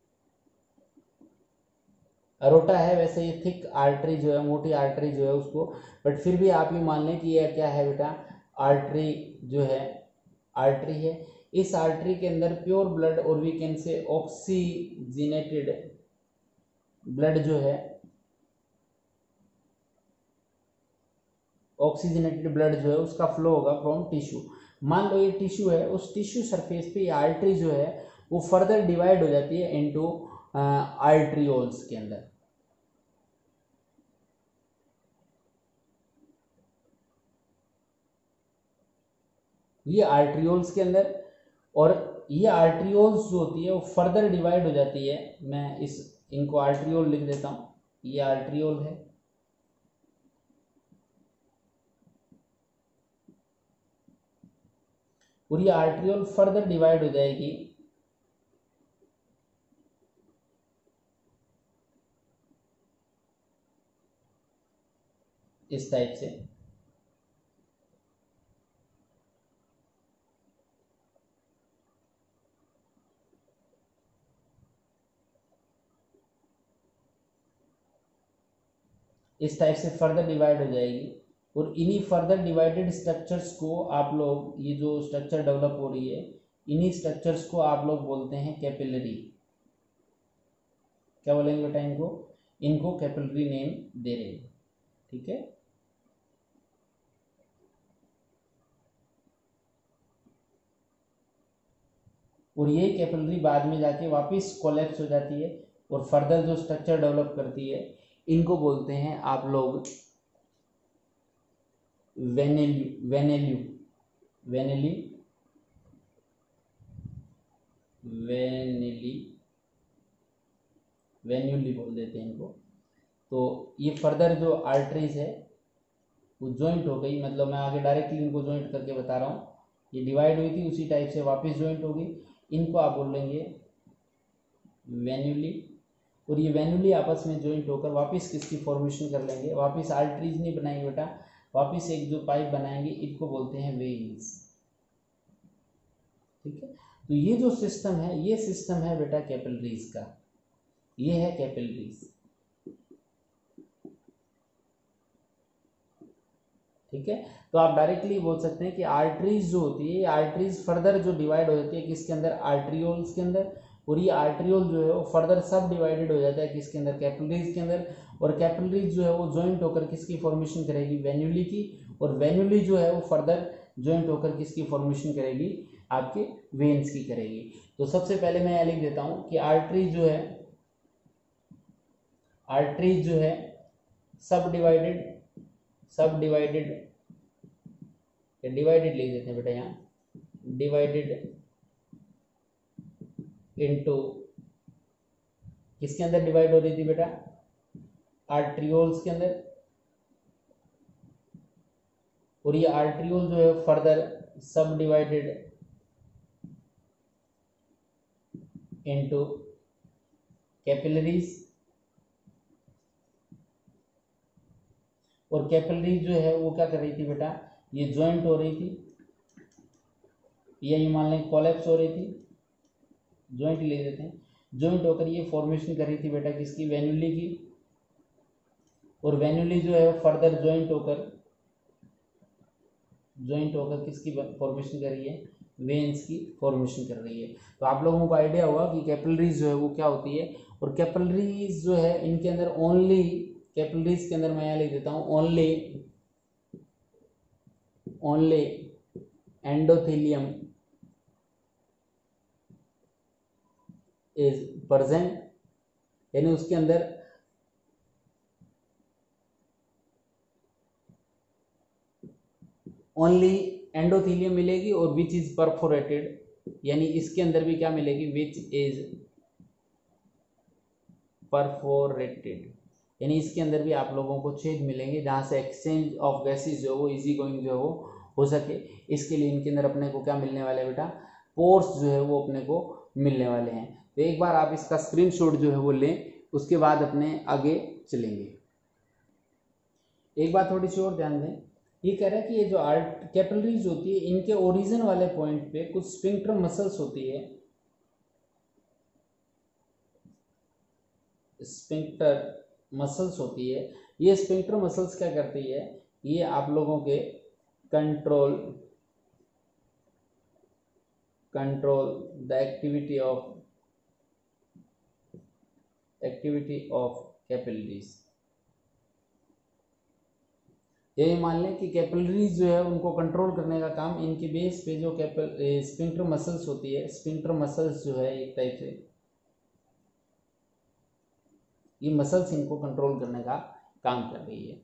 अरोटा है, वैसे ये थिक आर्टरी जो है, मोटी आर्टरी जो है उसको, बट फिर भी आप ये मान लें कि यह क्या है बेटा, आर्टरी जो है, आर्टरी है। इस आर्टरी के अंदर प्योर ब्लड और we can say oxygenated blood जो है, ऑक्सीजनेटेड ब्लड जो है उसका फ्लो होगा फ्रॉम टिश्यू। मान लो ये टिश्यू है, उस टिश्यू सरफेस पे ये आर्टरी जो है वो फर्दर डिवाइड हो जाती है इनटू आर्टरियोल्स के अंदर। ये आर्टरियोल्स के अंदर, और ये आर्टरियोल्स जो होती है वो फर्दर डिवाइड हो जाती है। मैं इनको आर्टरियोल लिख देता हूँ, ये आर्टरियोल है, और ये आर्टरियोल फर्दर डिवाइड हो जाएगी इस टाइप से। इस टाइप से फर्दर डिवाइड हो जाएगी, और इन्हीं फर्दर डिवाइडेड स्ट्रक्चर्स को आप लोग, ये जो स्ट्रक्चर डेवलप हो रही है इन्हीं स्ट्रक्चर्स को आप लोग बोलते हैं कैपिलरी। क्या बोलेंगे बेटा इनको कैपिलरी नेम दे रहे हैं, ठीक है। और ये कैपिलरी बाद में जाके वापस कोलैप्स हो जाती है और फर्दर जो स्ट्रक्चर डेवलप करती है इनको बोलते हैं आप लोग वेन्यूली बोल देते हैं इनको। तो ये फर्दर जो आर्टरीज है वो ज्वाइंट हो गई, मतलब मैं आगे डायरेक्टली इनको ज्वाइंट करके बता रहा हूँ। ये डिवाइड हुई थी उसी टाइप से वापस ज्वाइंट होगी, इनको आप बोल लेंगे वेन्यूली। और ये वेन्यूली आपस में ज्वाइंट होकर वापस किसकी फॉर्मेशन कर लेंगे, वापस आर्टरीज नहीं बनाएंगे बेटा, वापस एक जो पाइप बनाएंगे इनको बोलते हैं वेन्स, ठीक है। तो ये जो सिस्टम है ये सिस्टम है बेटा कैपिलरीज का, ये है कैपिलरीज, ठीक है। तो आप डायरेक्टली बोल सकते हैं कि आर्टरीज जो होती है, आर्टरीज फर्दर जो डिवाइड हो जाती है किसके अंदर, आर्ट्रियोल्स के अंदर, और ये आर्ट्रियोल जो है वो फर्दर सब डिवाइडेड हो जाता है किसके अंदर, कैपिलरीज के अंदर। और कैपिलरीज जो है वो ज्वाइंट होकर किसकी फॉर्मेशन करेगी, वेन्यूली की, और वेन्यूली जो है वो फर्दर ज्वाइंट होकर किसकी फॉर्मेशन करेगी, आपके वेन्स की करेगी। तो सबसे पहले मैं यह लिख देता हूं कि आर्टरीज जो है सब डिवाइडेड लिख देते हैं बेटा यहाँ, डिवाइडेड इनटू किसके अंदर डिवाइड हो रही थी बेटा, आर्ट्रियोल्स के अंदर। और ये आर्ट्रियोल जो है फर्दर सब डिवाइडेड इनटू कैपिलरीज, और कैपिलरीज जो है वो क्या कर रही थी बेटा, ये ज्वाइंट हो रही थी, ये मान लें कोलैप्स हो रही थी, ज्वाइंट ले देते हैं, ज्वाइंट होकर ये फॉर्मेशन कर रही थी बेटा किसकी, वेन्यूली की। और वेन्यूली जो है फर्दर ज्वाइंट होकर किसकी फॉर्मेशन कर रही है, वेन्स की फॉर्मेशन कर रही है। तो आप लोगों को आइडिया होगा कि कैपिलरीज जो है वो क्या होती है। और कैपिलरीज जो है इनके अंदर ओनली, कैपिलरीज के अंदर मैं यहाँ लिख देता हूँ ओनली एंडोथेलियम इज प्रेजेंट, यानी उसके अंदर ओनली एंडोथेलियम मिलेगी, और विच इज परफोरेटेड, यानी इसके अंदर भी क्या मिलेगी, विच इज परफोरेटेड, यानी इसके अंदर भी आप लोगों को छेद मिलेंगे जहां से एक्सचेंज ऑफ गैसेज जो है वो इजी गोइंग जो है वो हो सके। इसके लिए इनके अंदर अपने को क्या मिलने वाले बेटा, पोर्स जो है वो अपने को मिलने वाले हैं। तो एक बार आप इसका स्क्रीनशॉट जो है वो लें, उसके बाद अपने आगे चलेंगे। एक बात थोड़ी सी और ध्यान दें, ये कह रहा है कि ये जो कैपिलरीज होती है इनके ओरिजिन वाले पॉइंट पे कुछ स्फिंक्टर मसल्स होती है, स्फिंक्टर मसल्स होती है। ये स्फिंक्टर मसल्स क्या करती है, ये आप लोगों के control the activity of capillaries. ये मान लें कि कैपिलरीज जो है उनको कंट्रोल करने का काम इनके बेस पे जो स्फिंक्टर मसल्स होती है, स्फिंक्टर मसल्स जो है एक टाइप से ये मसल्स इनको कंट्रोल करने का काम कर रही है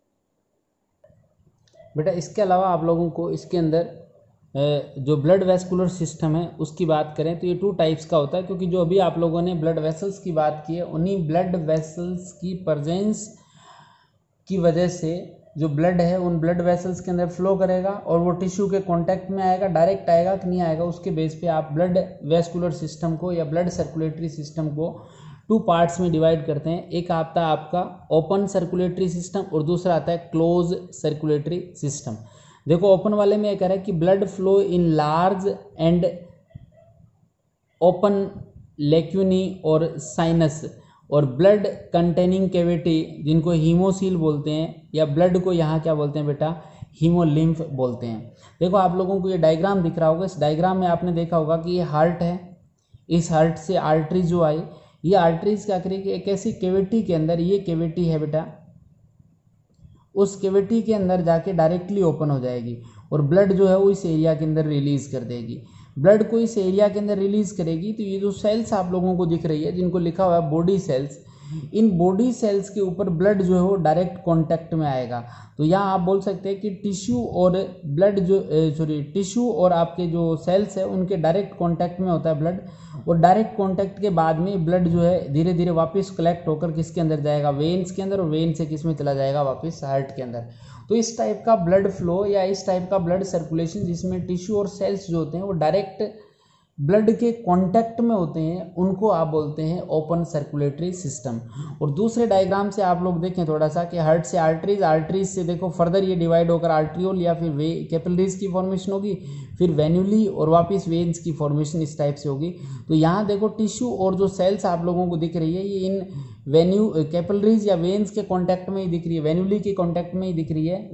बेटा। इसके अलावा आप लोगों को इसके अंदर जो ब्लड वेस्कुलर सिस्टम है उसकी बात करें तो ये 2 टाइप्स का होता है, क्योंकि जो अभी आप लोगों ने ब्लड वेसल्स की बात की है उन्हीं ब्लड वेसल्स की प्रेजेंस की वजह से जो ब्लड है उन ब्लड वेसल्स के अंदर फ्लो करेगा और वो टिश्यू के कांटेक्ट में आएगा, डायरेक्ट आएगा कि नहीं आएगा, उसके बेस पे आप ब्लड वेस्कुलर सिस्टम को या ब्लड सर्कुलेटरी सिस्टम को 2 पार्ट्स में डिवाइड करते हैं। एक आता है आपका ओपन सर्कुलेटरी सिस्टम और दूसरा आता है क्लोज सर्कुलेटरी सिस्टम। देखो ओपन वाले में कह रहा है कि blood flow in large and open lacunae और साइनस, और ब्लड कंटेनिंग कैविटी जिनको हीमोसील बोलते हैं, या ब्लड को यहाँ क्या बोलते हैं बेटा, हीमोलिम्फ बोलते हैं। देखो आप लोगों को ये डायग्राम दिख रहा होगा, इस डायग्राम में आपने देखा होगा कि ये हार्ट है, इस हार्ट से आर्टरी जो आई, ये आर्टरीज क्या करेगी, एक ऐसी कैविटी के अंदर, ये कैविटी है बेटा, उस कैविटी के अंदर जाके डायरेक्टली ओपन हो जाएगी और ब्लड जो है वो इस एरिया के अंदर रिलीज कर देगी। ब्लड को इस एरिया के अंदर रिलीज करेगी तो ये जो सेल्स आप लोगों को दिख रही है जिनको लिखा हुआ है बॉडी सेल्स, इन बॉडी सेल्स के ऊपर ब्लड जो है वो डायरेक्ट कांटेक्ट में आएगा। तो यहाँ आप बोल सकते हैं कि टिश्यू और ब्लड जो टिश्यू और आपके जो सेल्स है उनके डायरेक्ट कांटेक्ट में होता है ब्लड, और डायरेक्ट कांटेक्ट के बाद में ब्लड जो है धीरे धीरे वापस कलेक्ट होकर किसके अंदर जाएगा, वेन्स के अंदर, और वेन से किस में चला जाएगा, वापस हार्ट के अंदर। तो इस टाइप का ब्लड फ्लो या इस टाइप का ब्लड सर्कुलेशन जिसमें टिश्यू और सेल्स जो होते हैं वो डायरेक्ट ब्लड के कांटेक्ट में होते हैं, उनको आप बोलते हैं ओपन सर्कुलेटरी सिस्टम। और दूसरे डायग्राम से आप लोग देखें थोड़ा सा कि हार्ट से आर्टरीज, आर्टरीज से देखो फर्दर ये डिवाइड होकर आर्ट्रियोल या फिर कैपिलरीज की फॉर्मेशन होगी, फिर वेन्यूली और वापस वेन्स की फॉर्मेशन इस टाइप से होगी। तो यहाँ देखो टिश्यू और जो सेल्स आप लोगों को दिख रही है ये इन कैपिलरीज या वेन्स के कॉन्टैक्ट में ही दिख रही है, वेन्यूली के कॉन्टैक्ट में ही दिख रही है,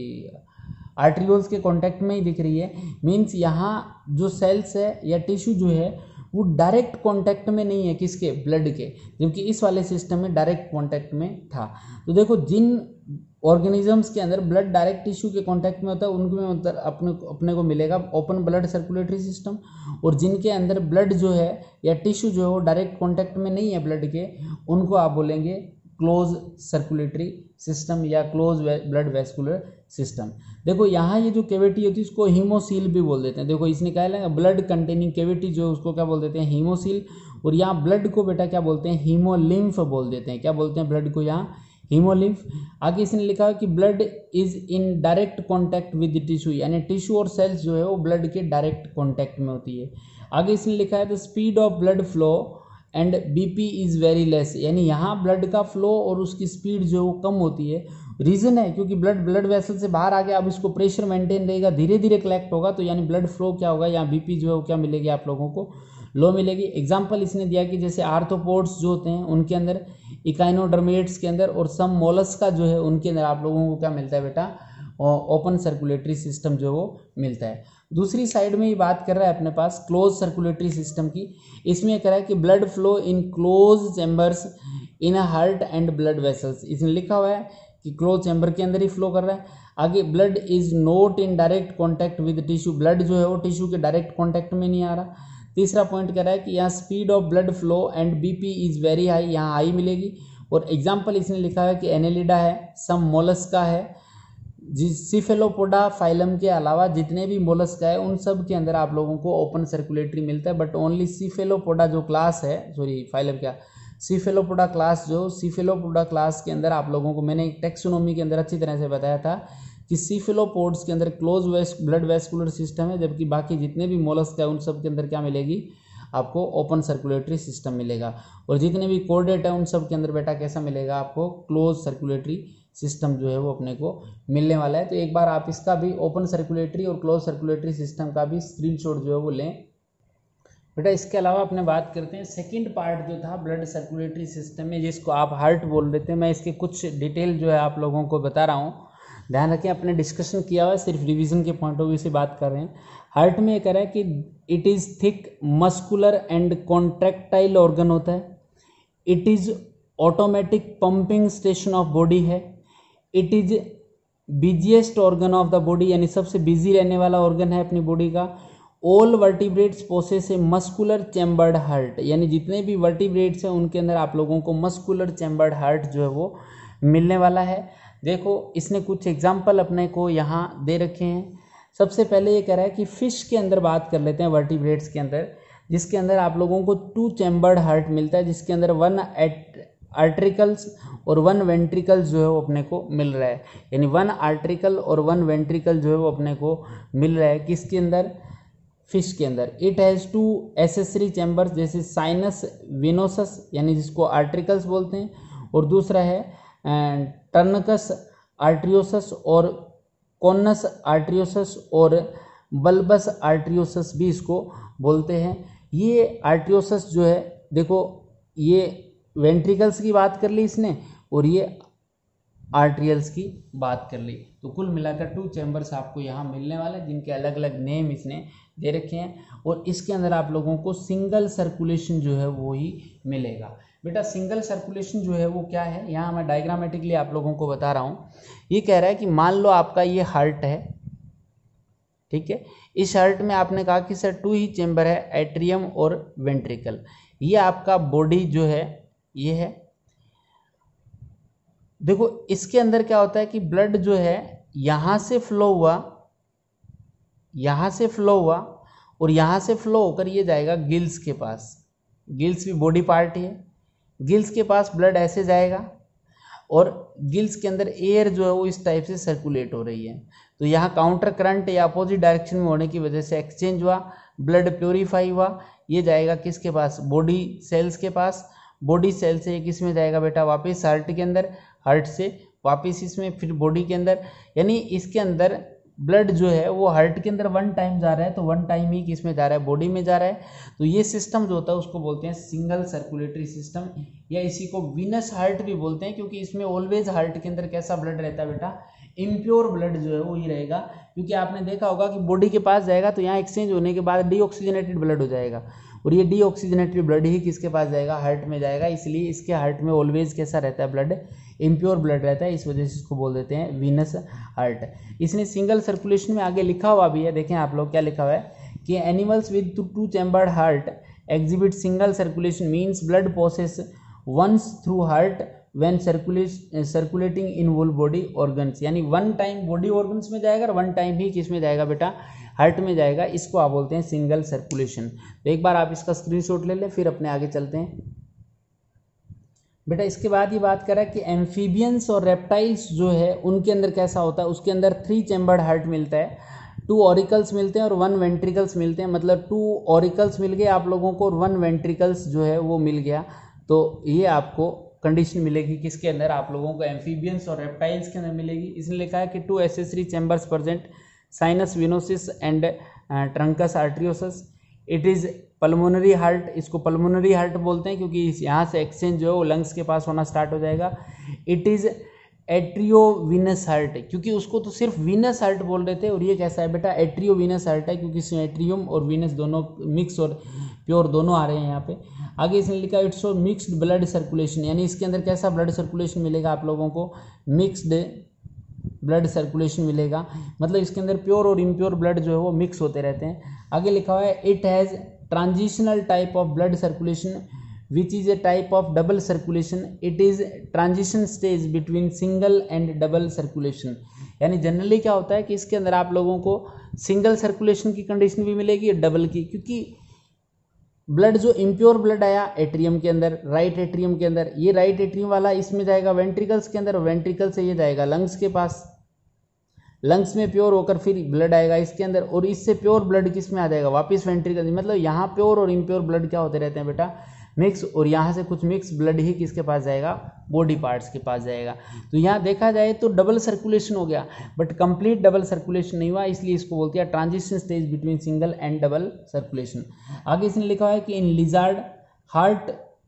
आर्ट्रियोल्स के कांटेक्ट में ही दिख रही है। मींस यहाँ जो सेल्स है या टिश्यू जो है वो डायरेक्ट कांटेक्ट में नहीं है किसके, ब्लड के, जबकि इस वाले सिस्टम में डायरेक्ट कांटेक्ट में था। तो देखो जिन ऑर्गेनिजम्स के अंदर ब्लड डायरेक्ट टिश्यू के कांटेक्ट में होता है उनमें अंदर अपने को मिलेगा ओपन ब्लड सर्कुलेटरी सिस्टम, और जिनके अंदर ब्लड जो है या टिश्यू जो है वो डायरेक्ट कांटेक्ट में नहीं है ब्लड के, उनको आप बोलेंगे क्लोज सर्कुलेटरी सिस्टम या क्लोज ब्लड वेस्कुलर सिस्टम। देखो यहाँ ये जो कैविटी होती है उसको हीमोसील भी बोल देते हैं। देखो इसने क्या है, ब्लड कंटेनिंग कैविटी जो उसको क्या बोल देते हैं, हीमोसील। और यहाँ ब्लड को बेटा क्या बोलते हैं, हीमोलिम्फ बोल देते हैं। क्या बोलते हैं ब्लड को यहाँ, हीमोलिम्फ। आगे इसने लिखा है कि blood is in direct contact with tissue, यानी टिश्यू और सेल्स जो है वो ब्लड के डायरेक्ट कॉन्टैक्ट में होती है। आगे इसने लिखा है the speed of blood flow and BP is very less, यानी यहाँ ब्लड का फ्लो और उसकी स्पीड जो है वो कम होती है। रीज़न है क्योंकि ब्लड वेसल से बाहर आ गया, अब इसको प्रेशर मेंटेन रहेगा, धीरे धीरे कलेक्ट होगा, तो यानी ब्लड फ्लो क्या होगा, यहाँ बीपी जो है वो क्या मिलेगी आप लोगों को, लो मिलेगी। एग्जाम्पल इसने दिया कि जैसे आर्थ्रोपोड्स जो होते हैं उनके अंदर, इकाइनोडर्मेट्स के अंदर और सम मोलस्का जो है उनके अंदर आप लोगों को क्या मिलता है बेटा, ओपन सर्कुलेटरी सिस्टम जो वो मिलता है। दूसरी साइड में ये बात कर रहा है अपने पास क्लोज सर्कुलेटरी सिस्टम की। इसमें कह रहा है कि blood flow in close chambers in a heart and blood vessels, इसमें लिखा हुआ है कि क्लोज चैम्बर के अंदर ही फ्लो कर रहा है। आगे blood is not in direct contact with tissue, blood जो है वो टिश्यू के डायरेक्ट कॉन्टैक्ट में नहीं आ रहा। तीसरा पॉइंट कह रहा है कि यहाँ speed of blood flow and BP is very high, यहाँ हाई मिलेगी। और एग्जाम्पल इसने लिखा है कि एनेलिडा है, सम मोलस्का है, सिफेलोपोडा फाइलम के अलावा जितने भी मोलस्का है उन सब के अंदर आप लोगों को ओपन सर्कुलेटरी मिलता है, बट ओनली सिफेलोपोडा जो क्लास है, फाइलम क्या, सिफेलोपोडा क्लास, जो सिफेलोपोडा क्लास के अंदर आप लोगों को मैंने एक टेक्सोनोमी के अंदर अच्छी तरह से बताया था कि सिफेलोपोड्स के अंदर क्लोज ब्लड वेस्कुलर सिस्टम है, जबकि बाकी जितने भी मोलस्का है उन सब के अंदर क्या मिलेगी आपको, ओपन सर्कुलेटरी सिस्टम मिलेगा। और जितने भी कोर्डेट है उन सब के अंदर बेटा कैसा मिलेगा आपको, क्लोज सर्कुलेटरी सिस्टम जो है वो अपने को मिलने वाला है। तो एक बार आप इसका भी ओपन सर्कुलेटरी और क्लोज सर्कुलेटरी सिस्टम का भी स्क्रीनशॉट जो है वो लें बेटा। इसके अलावा अपने बात करते हैं सेकंड पार्ट जो था ब्लड सर्कुलेटरी सिस्टम में, जिसको आप हार्ट बोल देते हैं। मैं इसके कुछ डिटेल जो है आप लोगों को बता रहा हूँ, ध्यान रखें, अपने डिस्कशन किया हुआ है, सिर्फ रिवीजन के पॉइंट ऑफ व्यू से बात कर रहे हैं। हार्ट में ये कह रहा है कि it is thick muscular and contractile organ होता है, it is automatic pumping station of body है, it is busiest organ of the body, यानी सबसे बिजी रहने वाला ऑर्गन है अपनी बॉडी का। All vertebrates possess a muscular chambered heart, यानी जितने भी वर्टिब्रेट्स हैं उनके अंदर आप लोगों को मस्कुलर चैम्बर्ड हार्ट जो है वो मिलने वाला है। देखो इसने कुछ एग्जाम्पल अपने को यहाँ दे रखे हैं। सबसे पहले ये कह रहा है कि फिश के अंदर बात कर लेते हैं, वर्टिब्रेट्स के अंदर, जिसके अंदर आप लोगों को 2 चैम्बर्ड हार्ट मिलता है, जिसके अंदर 1 आर्ट्रिकल्स और 1 वेंट्रिकल जो है वो अपने को मिल रहा है, यानी 1 आर्ट्रिकल और 1 वेंट्रिकल जो है वो अपने को मिल रहा है। किसके अंदर, फिश के अंदर। इट हैज़ 2 एसेसरी चैम्बर्स, जैसे साइनस विनोसस, यानी जिसको आर्ट्रिकल्स बोलते हैं, और दूसरा है टर्नकस आर्ट्रियोसस और कोनस आर्ट्रियोसस और बल्बस आर्ट्रियोसस भी इसको बोलते हैं। ये आर्ट्रियोसस जो है, देखो ये वेंट्रिकल्स की बात कर ली इसने, और ये आर्ट्रियल्स की बात कर ली। तो कुल मिलाकर 2 चैम्बर्स आपको यहाँ मिलने वाले हैं जिनके अलग अलग नेम इसने दे रखे हैं, और इसके अंदर आप लोगों को सिंगल सर्कुलेशन जो है वो ही मिलेगा। बेटा सिंगल सर्कुलेशन जो है वो क्या है, यहाँ मैं डायग्रामेटिकली आप लोगों को बता रहा हूँ। ये कह रहा है कि मान लो आपका ये हार्ट है, ठीक है, इस हार्ट में आपने कहा कि सर 2 ही चेम्बर है, एट्रियम और वेंट्रिकल। ये आपका बॉडी जो है ये है। देखो इसके अंदर क्या होता है कि ब्लड जो है यहाँ से फ्लो हुआ, यहाँ से फ्लो हुआ, और यहाँ से फ्लो होकर ये जाएगा गिल्स के पास। गिल्स भी बॉडी पार्ट ही है। गिल्स के पास ब्लड ऐसे जाएगा, और गिल्स के अंदर एयर जो है वो इस टाइप से सर्कुलेट हो रही है। तो यहाँ काउंटर करंट या अपोजिट डायरेक्शन में होने की वजह से एक्सचेंज हुआ, ब्लड प्योरीफाई हुआ, ये जाएगा किसके पास, बॉडी सेल्स के पास। बॉडी सेल से ये किस में जाएगा बेटा, वापस हार्ट के अंदर, हार्ट से वापस इसमें, फिर बॉडी के अंदर। यानी इसके अंदर ब्लड जो है वो हार्ट के अंदर 1 टाइम जा रहा है, तो 1 टाइम ही किस में जा रहा है, बॉडी में जा रहा है। तो ये सिस्टम जो होता है उसको बोलते हैं सिंगल सर्कुलेटरी सिस्टम, या इसी को वीनस हार्ट भी बोलते हैं, क्योंकि इसमें ऑलवेज हार्ट के अंदर कैसा ब्लड रहता है बेटा, इम्प्योर ब्लड जो है वो ही रहेगा। क्योंकि आपने देखा होगा कि बॉडी के पास जाएगा तो यहाँ एक्सचेंज होने के बाद डीऑक्सीजनेटेड ब्लड हो जाएगा, और ये डीऑक्सीजनेटेड ब्लड ही किसके पास जाएगा, हार्ट में जाएगा। इसलिए इसके हार्ट में ऑलवेज कैसा रहता है, ब्लड इम्प्योर ब्लड रहता है, इस वजह से इसको बोल देते हैं वीनस हार्ट। इसने सिंगल सर्कुलेशन में आगे लिखा हुआ भी है, देखें आप लोग क्या लिखा हुआ है कि animals with 2 chambered heart exhibit single circulation means blood passes once through heart when circulating in whole body organs। यानी 1 टाइम बॉडी ऑर्गन्स में जाएगा और 1 टाइम ही किस में जाएगा बेटा, हार्ट में जाएगा। इसको आप बोलते हैं सिंगल सर्कुलेशन। तो एक बार आप इसका स्क्रीनशॉट ले लें, फिर अपने आगे चलते हैं बेटा। इसके बाद ये बात करा कि एम्फीबियंस और रेप्टाइल्स जो है उनके अंदर कैसा होता है, उसके अंदर 3 चैम्बर्ड हार्ट मिलता है, 2 ऑरिकल्स मिलते हैं और 1 वेंट्रिकल्स मिलते हैं। मतलब 2 ऑरिकल्स मिल गए आप लोगों को और 1 वेंट्रिकल्स जो है वो मिल गया। तो ये आपको कंडीशन मिलेगी किसके अंदर, आप लोगों को एम्फीबियंस और रेप्टाइल्स के अंदर मिलेगी। इसने लिखा है कि 2 accessory chambers present, sinus venosus and truncus arteriosus. It is pulmonary heart, इसको पल्मोनरी हार्ट बोलते हैं क्योंकि यहाँ से एक्सचेंज जो है वो लंग्स के पास होना स्टार्ट हो जाएगा। इट इज़ एट्रियोवीनस हार्ट, क्योंकि उसको तो सिर्फ वीनस हार्ट बोल रहे थे, और ये कैसा है बेटा, एट्रियोवीनस हार्ट है, क्योंकि इसमें एट्रियम और वीनस दोनों मिक्स और प्योर दोनों आ रहे हैं यहाँ पे। आगे इसने लिखा इट्स मिक्स्ड ब्लड सर्कुलेशन, यानी इसके अंदर कैसा ब्लड सर्कुलेशन मिलेगा आप लोगों को, मिक्स्ड ब्लड सर्कुलेशन मिलेगा। मतलब इसके अंदर प्योर और इम्प्योर ब्लड जो है वो मिक्स होते रहते हैं। आगे लिखा हुआ है it has transitional type of blood circulation which is a type of double circulation. It is transition stage between single and double circulation। यानी जनरली क्या होता है कि इसके अंदर आप लोगों को सिंगल सर्कुलेशन की कंडीशन भी मिलेगी और डबल की, क्योंकि ब्लड जो इम्प्योर ब्लड आया एट्रियम के अंदर, राइट एट्रियम के अंदर, ये राइट एट्रियम वाला इसमें जाएगा वेंट्रिकल्स के अंदर, और वेंट्रिकल से ये जाएगा लंग्स के पास, लंग्स में प्योर होकर फिर ब्लड आएगा इसके अंदर, और इससे प्योर ब्लड किस में आ जाएगा, वापस वेंट्रिकल। मतलब यहाँ प्योर और इम्प्योर ब्लड क्या होते रहते हैं बेटा, मिक्स, और यहाँ से कुछ मिक्स ब्लड ही किसके पास जाएगा, बॉडी पार्ट्स के पास जाएगा। तो यहाँ देखा जाए तो डबल सर्कुलेशन हो गया, बट कंप्लीट डबल सर्कुलेशन नहीं हुआ, इसलिए इसको बोलते हैं transition stage between single and double circulation. आगे इसने लिखा है कि in lizard heart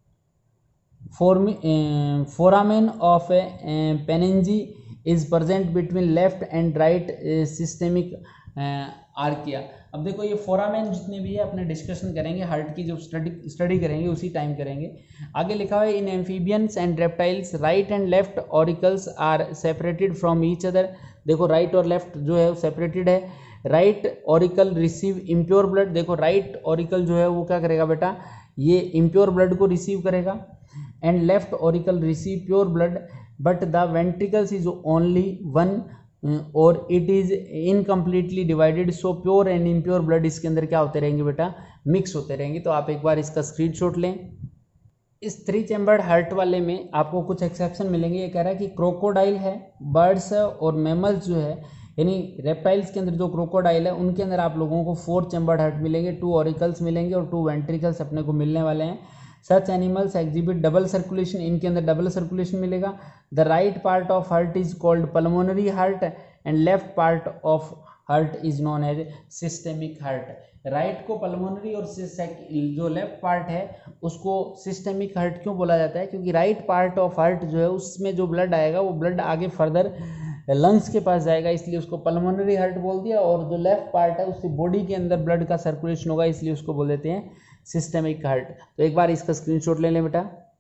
foramen of panizzae is present between left and right systemic arches. अब देखो ये फोरामेन जितने भी है अपने डिस्कशन करेंगे, हार्ट की जो स्टडी करेंगे उसी टाइम करेंगे। आगे लिखा हुआ है in amphibians and reptiles right and left auricles are separated from each other. देखो राइट और लेफ्ट जो है सेपरेटेड है। Right auricle receive impure blood, देखो राइट ऑरिकल जो है वो क्या करेगा बेटा, ये इम्प्योर ब्लड को रिसीव करेगा, and left auricle receive pure blood, but the ventricles is only 1 और it is incompletely divided. So pure and impure blood इसके अंदर क्या होते रहेंगे बेटा, मिक्स होते रहेंगे। तो आप एक बार इसका स्क्रीनशॉट लें। इस 3 चैम्बर्ड हार्ट वाले में आपको कुछ एक्सेप्शन मिलेंगे। ये कह रहा है कि क्रोकोडाइल है, बर्ड्स है और मैमल्स जो है, यानी रेप्टाइल्स के अंदर जो क्रोकोडाइल है उनके अंदर आप लोगों को 4 चैम्बर्ड हार्ट मिलेंगे, 2 ऑरिकल्स मिलेंगे और 2 वेंट्रिकल्स अपने को मिलने वाले हैं। Such animals exhibit double circulation, इनके अंदर डबल सर्कुलेशन मिलेगा। The right part of heart is called pulmonary heart and left part of heart is known as systemic heart. Right को पल्मोनरी और जो लेफ्ट पार्ट है उसको सिस्टेमिक हार्ट क्यों बोला जाता है, क्योंकि राइट पार्ट ऑफ हार्ट जो है उसमें जो ब्लड आएगा वो ब्लड आगे फर्दर लंग्स के पास जाएगा, इसलिए उसको पल्मोनरी हार्ट बोल दिया। और जो लेफ्ट पार्ट है उससे बॉडी के अंदर ब्लड का सर्कुलेशन होगा, इसलिए उसको बोल देते हैं सिस्टेमिक हार्ट। तो एक बार इसका स्क्रीनशॉट ले लें बेटा।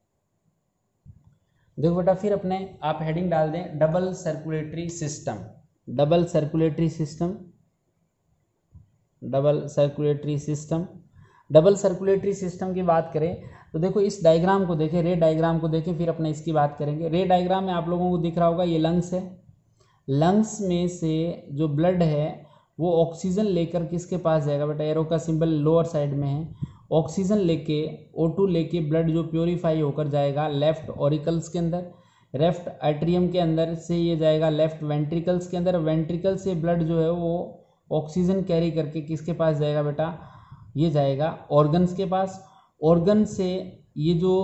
देखो बेटा, फिर अपने आप हेडिंग डाल दें double circulatory system. Double circulatory system, double circulatory system. Double circulatory system की बात करें तो देखो इस डायग्राम को देखें, रे डायग्राम को देखें, फिर अपने इसकी बात करेंगे। रे डायग्राम में आप लोगों को दिख रहा होगा ये लंग्स है। लंग्स में से जो ब्लड है वो ऑक्सीजन लेकर किसके पास जाएगा बेटा, एरो का सिंबल लोअर साइड में है। ऑक्सीजन लेके O2 लेके ब्लड जो प्योरीफाई होकर जाएगा लेफ्ट ऑरिकल्स के अंदर, लेफ्ट एट्रियम के अंदर से ये जाएगा लेफ्ट वेंट्रिकल्स के अंदर। वेंट्रिकल से ब्लड जो है वो ऑक्सीजन कैरी करके किसके पास जाएगा बेटा, ये जाएगा ऑर्गन्स के पास। ऑर्गन से ये जो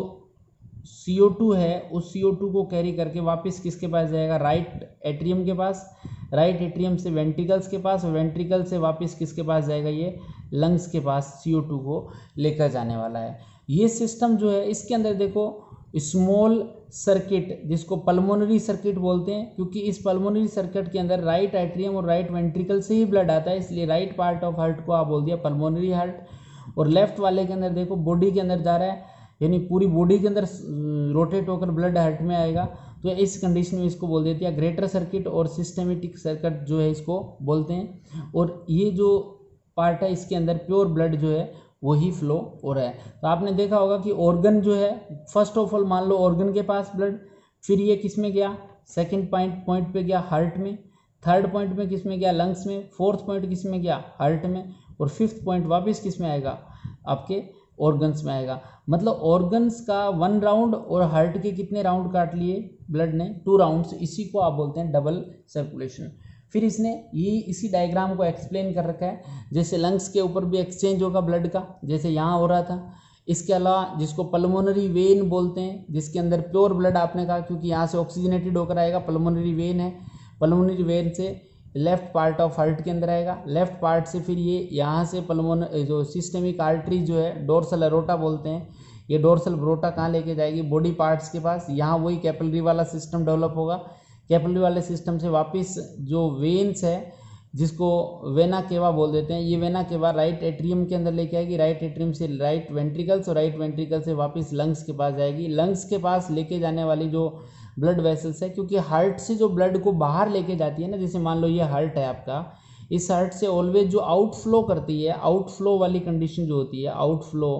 CO2 है उस CO2 को कैरी करके वापस किसके पास जाएगा, राइट एट्रियम के पास। राइट एट्रियम से वेंट्रिकल्स के पास, वेंट्रिकल से वापस किसके पास जाएगा, ये लंग्स के पास CO2 को लेकर जाने वाला है। ये सिस्टम जो है इसके अंदर देखो स्मॉल सर्किट जिसको पल्मोनरी सर्किट बोलते हैं, क्योंकि इस पल्मोनरी सर्किट के अंदर राइट एट्रियम और राइट वेंट्रिकल से ही ब्लड आता है, इसलिए राइट पार्ट ऑफ हार्ट को आप बोल दिया पल्मोनरी हार्ट। और लेफ्ट वाले के अंदर देखो बॉडी के अंदर जा रहा है, यानी पूरी बॉडी के अंदर रोटेट होकर ब्लड हार्ट में आएगा, तो इस कंडीशन में इसको बोल देते हैं ग्रेटर सर्किट और सिस्टेमेटिक सर्किट जो है इसको बोलते हैं। और ये जो पार्ट है इसके अंदर प्योर ब्लड जो है वही फ्लो हो रहा है। तो आपने देखा होगा कि ऑर्गन जो है फर्स्ट ऑफ ऑल मान लो ऑर्गन के पास ब्लड, फिर ये किस में गया, सेकंड पॉइंट पे गया हार्ट में, थर्ड पॉइंट में किस में गया, लंग्स में, फोर्थ पॉइंट किस में गया, हार्ट में, और फिफ्थ पॉइंट वापस किस में आएगा, आपके ऑर्गन्स में आएगा। मतलब ऑर्गन्स का 1 राउंड और हार्ट के कितने राउंड काट लिए ब्लड ने, 2 राउंड्स। इसी को आप बोलते हैं डबल सर्कुलेशन। फिर इसने ये इसी डायग्राम को एक्सप्लेन कर रखा है, जैसे लंग्स के ऊपर भी एक्सचेंज होगा ब्लड का, जैसे यहाँ हो रहा था। इसके अलावा जिसको पल्मोनरी वेन बोलते हैं, जिसके अंदर प्योर ब्लड आपने कहा क्योंकि यहाँ से ऑक्सीजनेटेड होकर आएगा, पल्मोनरी वेन है। पल्मोनरी वेन से लेफ्ट पार्ट ऑफ हार्ट के अंदर आएगा, लेफ्ट पार्ट से फिर ये यहाँ से जो सिस्टेमिक आर्टरी जो है डोर्सल एरोटा बोलते हैं, ये डोर्सल एरोटा कहाँ लेके जाएगी, बॉडी पार्ट्स के पास। यहाँ वही कैपिलरी वाला सिस्टम डेवलप होगा। कैपिलरी वाले सिस्टम से वापस जो वेन्स है जिसको वेना केवा बोल देते हैं, ये वेना केवा राइट एट्रियम के अंदर लेके आएगी, राइट एट्रियम से राइट वेंट्रिकल्स और राइट वेंट्रिकल से वापस लंग्स के पास जाएगी। लंग्स के पास लेके जाने वाली जो ब्लड वेसल्स है, क्योंकि हार्ट से जो ब्लड को बाहर लेके जाती है ना, जैसे मान लो ये हार्ट है आपका, इस हार्ट से ऑलवेज जो आउटफ्लो करती है, आउटफ्लो वाली कंडीशन जो होती है, आउटफ्लो,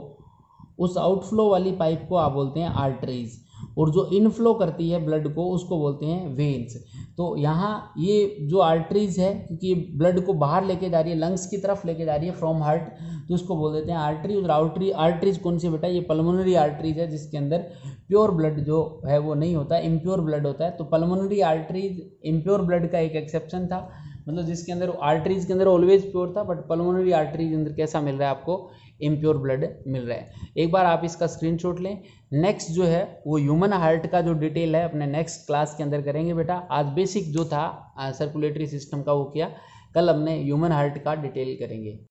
उस आउटफ्लो वाली पाइप को आप बोलते हैं आर्टरीज, और जो इनफ्लो करती है ब्लड को उसको बोलते हैं वेन्स। तो यहाँ ये जो आर्टरीज है, क्योंकि ब्लड को बाहर लेके जा रही है, लंग्स की तरफ लेके जा रही है फ्रॉम हार्ट, तो उसको बोल देते हैं आर्टरी। और आर्टरीज कौन सी बेटा, ये पल्मोनरी आर्टरीज है, जिसके अंदर प्योर ब्लड जो है वो नहीं होता, इम्प्योर ब्लड होता है। तो पल्मोनरी आर्टरीज इम्प्योर ब्लड का एक एक्सेप्शन था, मतलब जिसके अंदर आर्टरीज के अंदर ऑलवेज प्योर था, बट पल्मोनरी आर्टरीज के अंदर कैसा मिल रहा है आपको, इम्प्योर ब्लड मिल रहा है। एक बार आप इसका स्क्रीनशॉट लें। नेक्स्ट जो है वो ह्यूमन हार्ट का जो डिटेल है अपने नेक्स्ट क्लास के अंदर करेंगे बेटा। आज बेसिक जो था सर्कुलेटरी सिस्टम का वो किया, कल हमने ह्यूमन हार्ट का डिटेल करेंगे।